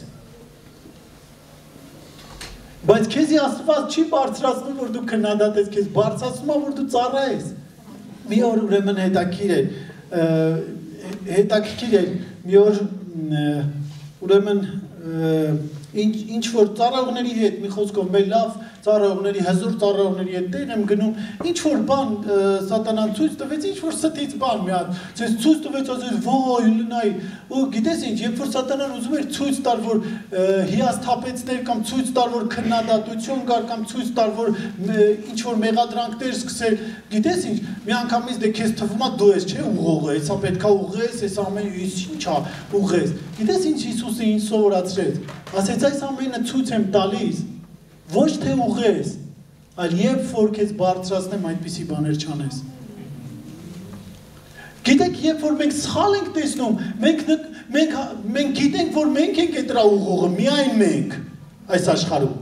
Բայց քեզի Աստված չի բարձրացնում որ դու քննադատես քեզ բարձրացնում է որ դու ծառայես մի օր ուրեմն հետաքրքիր է հետաքրքիր է մի օր ուրեմն ինչ ինչ որ ծառայողների հետ մի խոսքով մեր լավ ծառայողների հզոր ծառայողների հետ տեղ եմ գնում ինչ որ բան սատանան ցույց տվեց ինչ որ ստից բան մի հատ ցույց ցույց տվեց ասես ոյ լնայ ու գիտես ինչ երբ որ սատանան ուզում էր ցույց տալ որ հիասթափեցներ կամ ցույց տալ որ քննադատություն կար կամ ցույց տալ որ ինչ որ մեղադրանքներ սկսել գիտես ինչ մի անգամից դե քեզ թվում է դու ես չէ ուղղողը հեսա պետքա ուղղես այս ամեն ինչա ուղղես գիտես ինչ Հիսուսը ինձ սովորացրեց ասեց այս ամենը ցույց եմ տալիս ոչ թե ուղղես այլ երբ որ քեզ բարձրացնեմ այդպիսի բաներ չանես Գիտեք երբ որ մենք սխալ ենք տեսնում մենք մենք մենք գիտենք որ մենք ենք այդ դրա ուղղողը միայն մենք այս աշխարհում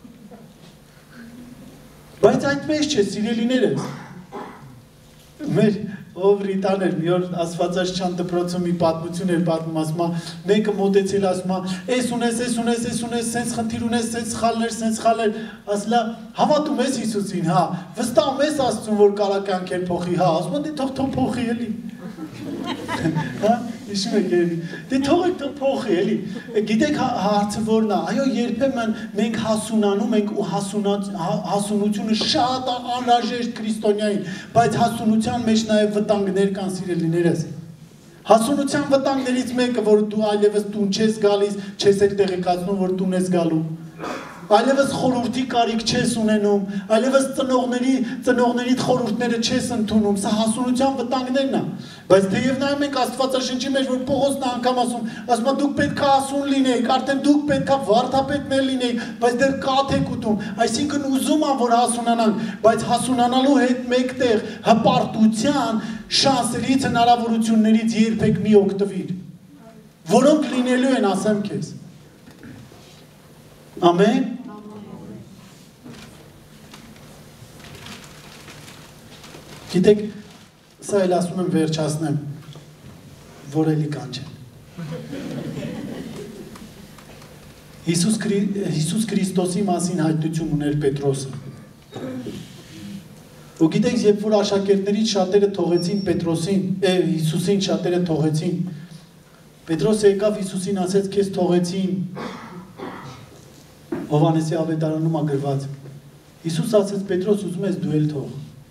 Բայց այդպես չէ սիրելիներս մեր ով ռիտաներ մի օր Աստվածաշնչյան դպրոցում մի պատմություն էր պատմում ասում է մեկը մոտեցել ասում է էս ունես էս ունես էս ունես սենց խնդիր ունես սենց սխալներ սենց սխալներ ասլա հավատում ես Հիսուսին հա վստահում ես Աստծուն որ կարա կյանքեր փոխի հա ասում է դե թող թող փոխի էլի հա Իշում եք էլի դե թող թող փոխի էլի գիտեք հարցը որն է այո երբեմն մենք հասունանում ենք ու հասունությունը շատ անհրաժեշտ քրիստոնյային բայց հասունության մեջ նաև վտանգներ կան սիրելիներս հասունության վտանգներից մեկը որ դու այլևս տուն չես գալիս չես էլ տեղեկացնում որ տուն ես գալու այլևս խորհրդի կարիք չես ունենում այլևս ծնողների ծնողներիդ խորհուրդները չես ընդունում սա հասունության վտանգներն է բայց թեև նայում ենք Աստվածաշնչի մեջ որ Պողոսն է անգամ ասում ասում է դուք պետք է հասուն լինեիք արդեն դուք պետք է վարդապետներ լինեիք բայց դեռ կաթ եք ուտում այսինքն ուզում են որ հասունանանք բայց հասունանալու հետ մեկտեղ հպարտության շանսերից հնարավորություններից երբեք մի օգտվիր որոնք լինելու են ասեմ քեզ ամեն Գիտեք, սա էլ ասում եմ վերջացնեմ, որ էլի կանչեն։ Հիսուս, Հիսուս Քրիստոսի մասին հայտնություն ուներ Պետրոսը։ Ու գիտեք, երբ որ աշակերտներից շատերը թողեցին Պետրոսին, է, Հիսուսին շատերը թողեցին, Պետրոսը եկավ Հիսուսին ասեց, քեզ թողեցին, Հովանեսի ավետարանում ագրված։ Հիսուս ասեց, Պետրոս ուզում ես դու էլ թող։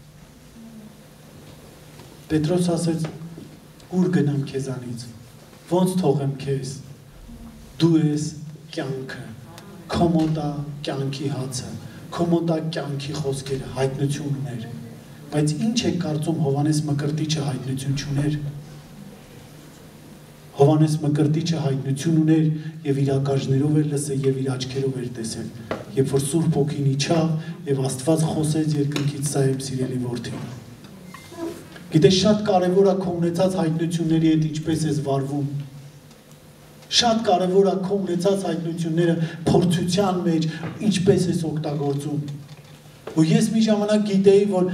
Պետրոս ասեց, ուր գնամ քեզանից, ոնց թողեմ քեզ, դու ես կյանքը, քո մոտ է կյանքի հացը, քո մոտ է կյանքի խոսքերը, հայտնություն ուներ, բայց ինչ է կարծում Հովանես Մկրտիչը հայտնություն չուներ, Հովանես Մկրտիչը հայտնություն ուներ եւ իր ակաժներով էր լսել եւ իր աչքերով էր տեսել, երբ որ Սուրբ Հոգին իջավ եւ Աստված խոսեց երկնքից սա եմ սիրելի որդին։ Գիտես շատ կարեւոր է քո ունեցած հայտնությունների հետ ինչպես ես վարվում։ Շատ կարեւոր է քո ունեցած հայտնությունները փորձության մեջ ինչպես ես օգտագործում։ Ու ես մի ժամանակ գիտեի, որ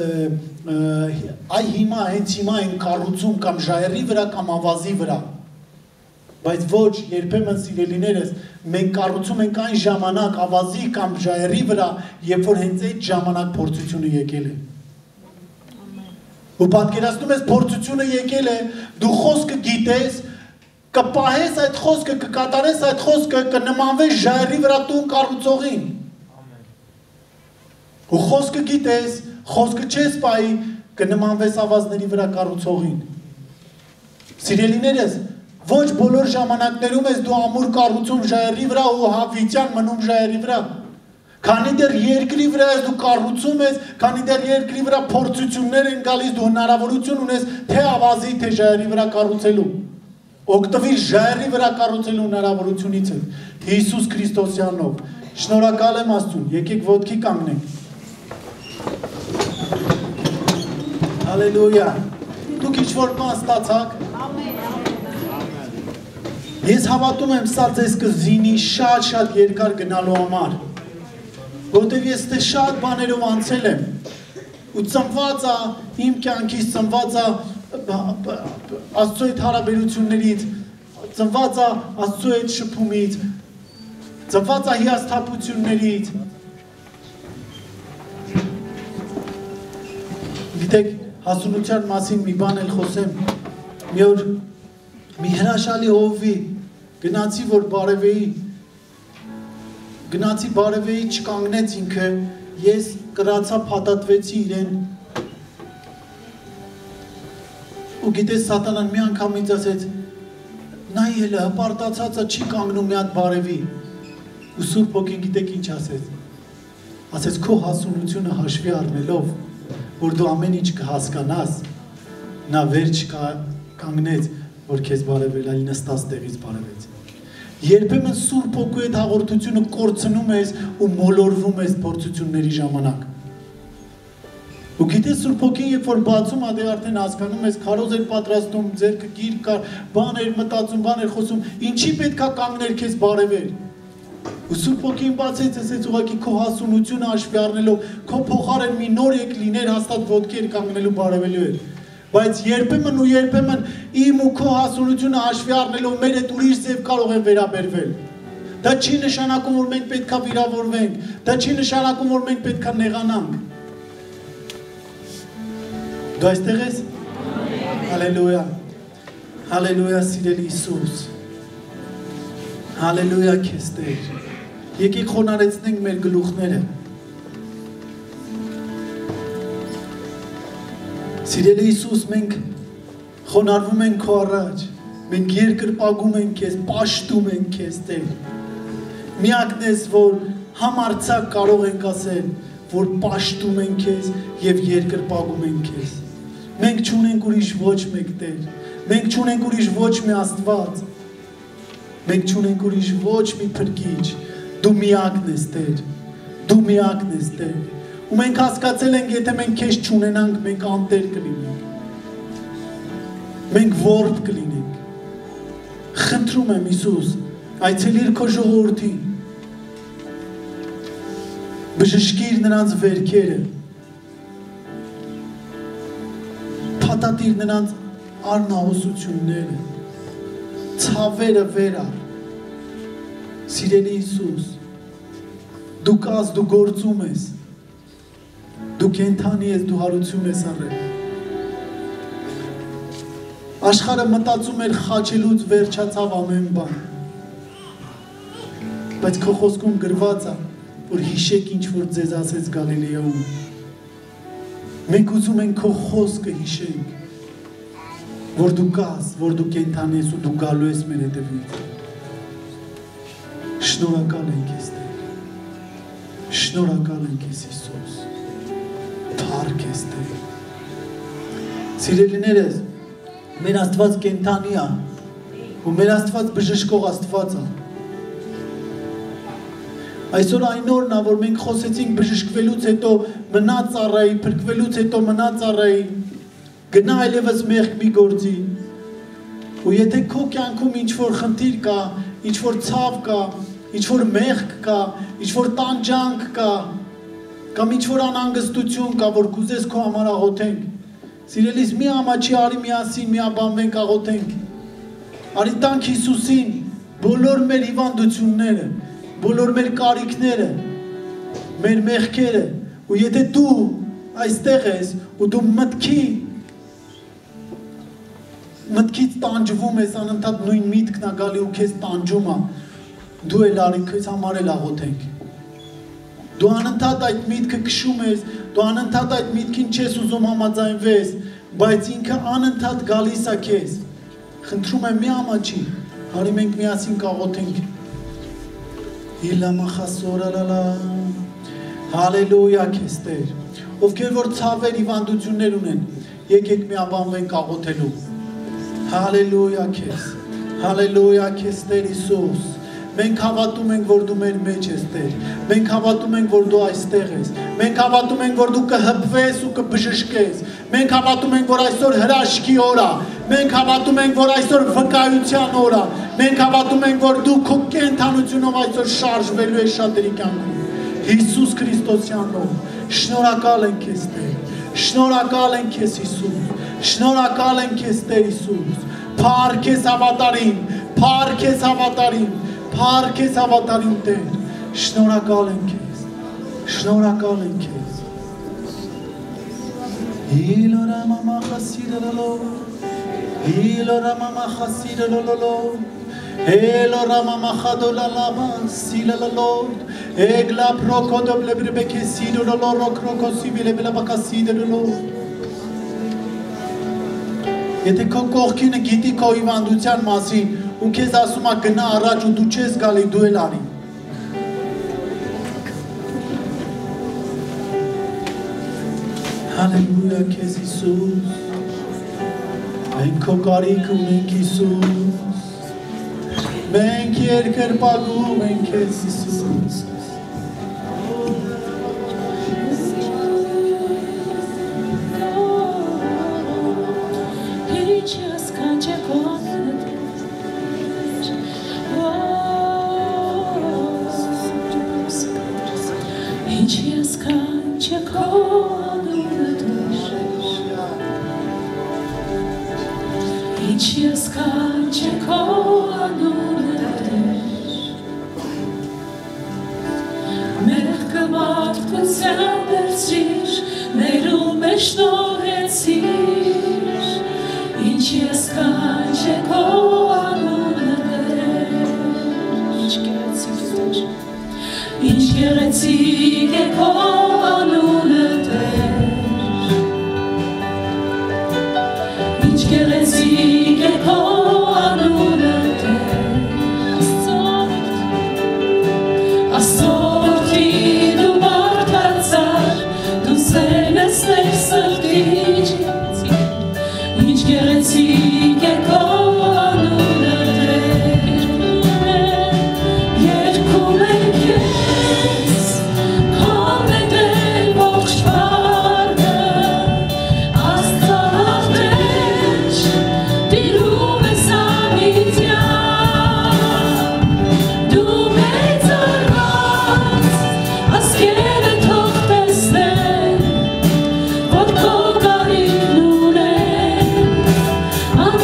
այ հիմա, հենց հիմա են կառուցում կամ ժայռի վրա կամ ավազի վրա, բայց ոչ երբեմն սիրելիներս, մենք կառուցում ենք այն ժամանակ ավազի կամ ժայռի վրա, երբ որ հենց այդ ժամանակ փորձությունը եկել է։ Ու պատկերացնում ես փորձությունը եկել է, դու խոսքը գիտես, կպահես այդ խոսքը, կկատարես այդ խոսքը, կնմանվես ժայռի վրա տուն կառուցողին։ Ու խոսքը գիտես, խոսքը չես պայի, կնմանվես ավազների վրա կառուցողին։ Սիրելիներս, ոչ բոլոր ժամանակներում ես դու ամուր կառուցում ժայռի վրա ու հավիտյան մնում ժայռի վրա։ Քանի դեռ երկրի վրա ես դու կառուցում ես, քանի դեռ երկրի վրա փորձություններ են գալիս, դու հնարավորություն ունես թե ավազի, թե ժայռի վրա կառուցելու։ Օգտվիր ժայռի վրա կառուցելու հնարավորությունից է։ Հիսուս Քրիստոսյանով։ Շնորհակալ եմ Աստծուն, եկեք ոտքի կանգնենք։ Հալելույա։ Դուք ինչ-որ բան ստացաք։ Ես հավատում եմ, սա ձեզ կզինի շատ-շատ երկար գնալու համար, որտև ես թե շատ բաներով անցել եմ, ու ծնված է, իմ կյանքից ծնված է Աստծո հետ հարաբերություններից, ծնված է Աստծո հետ շփումից, ծնված է հիասթափություններից։ Գիտեք, հասունության մասին մի բան էլ խոսեմ, մի օր մի հրաշալի հովվի, գնացի, որ բարևեի, գնացի բարևեի, չկանգնեց ինքը, ես կրացա փաթաթվեցի իրեն, ու գիտես սատանան մի անգամից ասեց, նայ հելը հպարտացածը չի կանգնում մի հատ բարևի, ու Սուրբ Հոգին գիտեք ինչ ասեց, ասեց քո հասունությունը հաշվի առնելով, որ դու ամեն ինչ կհասկանաս, նա վերջ կանգնեց, որ քեզ բարևել, այլ նստած տեղից բարևեց։ Երբեմն Սուրբ Հոգու հետ հաղորդությունը կորցնում ես ու մոլորվում ես փորձությունների ժամանակ։ Ու գիտես Սուրբ Հոգին երբ որ բացում ա դե արդեն հասկանում ես, քարոզ էր պատրաստում, ձեռքը գիրք կար, բաներ մտածում, բաներ խոսում, ինչի պետքա կանգներ քեզ բարևել։ Ու Սուրբ Հոգին բացեց, ասեց ուղղակի քո հասունությունը հաշվի առնելով, քո փոխարեն մի նոր եկ լիներ հաստատ ոտքի էր կանգնելու բարևելու էր։ Բայց երբեմն ու երբեմն իմ ու քո հասունությունը հաշվի առնելով մեր հետ ուրիշ ձև կարող են վերաբերվել։ Դա չի նշանակում, որ մենք պետքա վիրավորվենք, դա չի նշանակում, որ մենք պետքա նեղանանք։ Դու այստեղ ես։ Հալելույա։ Հալելույա, սիրելի Հիսուս։ Հալելույա քեզ Տեր։ Եկեք խոնարհեցնենք մեր գլուխները։ Սիրելի Հիսուս, մենք խոնարհվում ենք քո առաջ, մենք երկրպագում ենք քեզ, պաշտում ենք քեզ Տեր։ Միակն ես, որ համարձակ կարող ենք ասել, որ պաշտում ենք քեզ եւ երկրպագում ենք քեզ։ Մենք չունենք ուրիշ ոչ մեկ Տեր, մենք չունենք ուրիշ ոչ մի Աստված, մենք չունենք ուրիշ ոչ մի փրկիչ, դու միակն ես Տեր, դու միակն ես Տեր։ Ու մենք հասկացել ենք, եթե մենք քեզ չունենանք, մենք անտեր կլինենք, մենք որբ կլինենք։ Խնդրում եմ Հիսուս, այցելիր քո ժողովրդին, բժշկիր նրանց վերքերը, փաթաթիր նրանց առնահոսությունները, ցավերը վեր առ։ Սիրելի Հիսուս, դու կաս, դու գործում ես, դու կենթանի ես, դու հարություն ես առել։ Աշխարհը մտածում էր խաչելուց վերջացավ ամեն բան։ Բայց քո խոսքում գրված է, որ հիշեք ինչ որ ձեզ ասեց Գալիլեայում։ Մենք ուզում ենք քո խոսքը հիշենք, որ դու կաս, որ դու կենթանի ես ու դու գալու ես մեր հետևից։ Շնորհակալ ենք քեզ Տեր։ Շնորհակալ ենք քեզ Հիսուս։ Փառք ես Տեր։ Սիրելիներս, մեր Աստված կենթանի է, ու մեր Աստված բժշկող Աստված է։ Այսօր այն օրն է, որ մենք խոսեցինք բժշկվելուց հետո մնա ծառայի, փրկվելուց հետո մնա ծառայի, գնա այլևս մեղք մի գործի։ Ու եթե քո կյանքում ինչ-որ խնդիր կա, ինչ-որ ցավ կա, ինչ-որ մեղք կա, ինչ-որ տանջանք կա, կամ ինչ-որ անհանգստություն կա, որ կուզես քո համար աղոթենք, սիրելիս մի ամաչի արի միասին միաբանվենք աղոթենք։ Արի տանք Հիսուսին բոլոր մեր հիվանդությունները, բոլոր մեր կարիքները, մեր մեղքերը, ու եթե դու այստեղ ես ու դու մտքի մտքից տանջվում ես, անընդհատ նույն միտքն է գալի ու քեզ տանջում է, դու էլ արի քեզ համար էլ աղոթենք։ Դու անընդհատ այդ միտքը քշում ես, դու անընդհատ այդ միտքին չես ուզում համաձայնվես, բայց ինքը անընդհատ գալիս է քեզ։ Խնդրում եմ մի ամաչի, արի մենք միասին կաղոթենք։ Իլամախասորալալա, հալելույա քեզ Տեր, ովքեր որ ցավեր հիվանդություններ ունեն, եկեք միաբանվենք աղոթելու։ Հալելույա քեզ, հալելույա քեզ Տեր Հիսուս, մենք հավատում ենք, որ դու մեր մեջ ես Տեր, մենք հավատում ենք, որ դու այստեղ ես, մենք հավատում ենք, որ դու կհպվես ու կբժշկես, մենք հավատում ենք, որ այսօր հրաշքի օր է, մենք հավատում ենք, որ այսօր վկայության օր է, մենք հավատում ենք, որ դու քո կենդանությունով այսօր շարժվելու ես շատերի կյանքում, Հիսուս Քրիստոսյանով, շնորհակալ ենք քեզ Տեր, շնորհակալ ենք քեզ Հիսուս, շնորհակալ ենք քեզ Տեր Հիսուս, փառք քեզ հավատարիմ, փառք քեզ հավատարիմ, փառք քեզ հավատարիմ Տեր, շնորհակալ ենք քեզ, շնորհակալ ենք քեզ։ Իլորամամա խասիրելոլո, իլորամամա խասիրելոլո, Elorama Khadolama, Silalord, Egla Procodo Lebrebeke Sidolo, Crocosi Vilebacasido. Եթե քո կողքինը գիտի քո հիվանդության մասին ու քեզ ասում է գնա առաջ ու դու չես գալի, դու էլ արի։ Հալելույա քեզ Հիսուս, մենք քո կարիք ունենք Հիսուս, մենք երկրպագում ենք քեզ Հիսուս։ Oh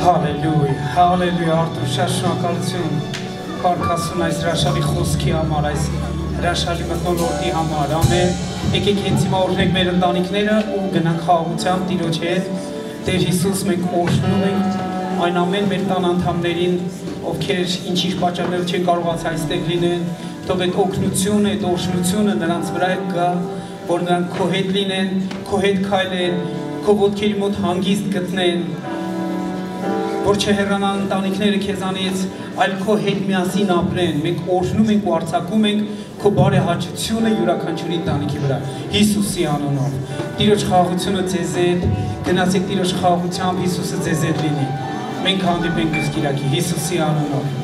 Հալելույա, հալելույա, Արտուր, շատ շնորհակալություն Քարքասուն այս հրաշալի խոսքի համար, այս հրաշալի մթնոլորտի համար, ամեն եկեք հենց հիմա օրհնենք մեր ընտանիքները ու գնանք խաղաղությամբ Տիրոջ հետ Տեր Հիսուս մենք օրհնում ենք այն ամեն մեր տան անդամներին ովքեր ինչ-ինչ պատճառներով չեն կարողացել այստեղ լինեն թող այդ օգնությունը, այդ օրհնությունը նրանց վրա գա որ նրանք քո հետ լինեն, քո հետ քայլեն, քո ոտքերի մոտ հանգիստ գտնեն որ չհեռանան ընտանիքները քեզանից, այլ քո հետ միասին ապրեն, մենք օրհնում ենք ու արձակում ենք քո բարեհաճությունը յուրաքանչյուրի ընտանիքի վրա, Հիսուսի անունով։ Տիրոջ խաղաղությունը ձեզ հետ, գնացեք Տիրոջ խաղաղությամբ, Հիսուսը ձեզ հետ լինի։ Մենք հանդիպենք Կիրակի, Հիսուսի անունով։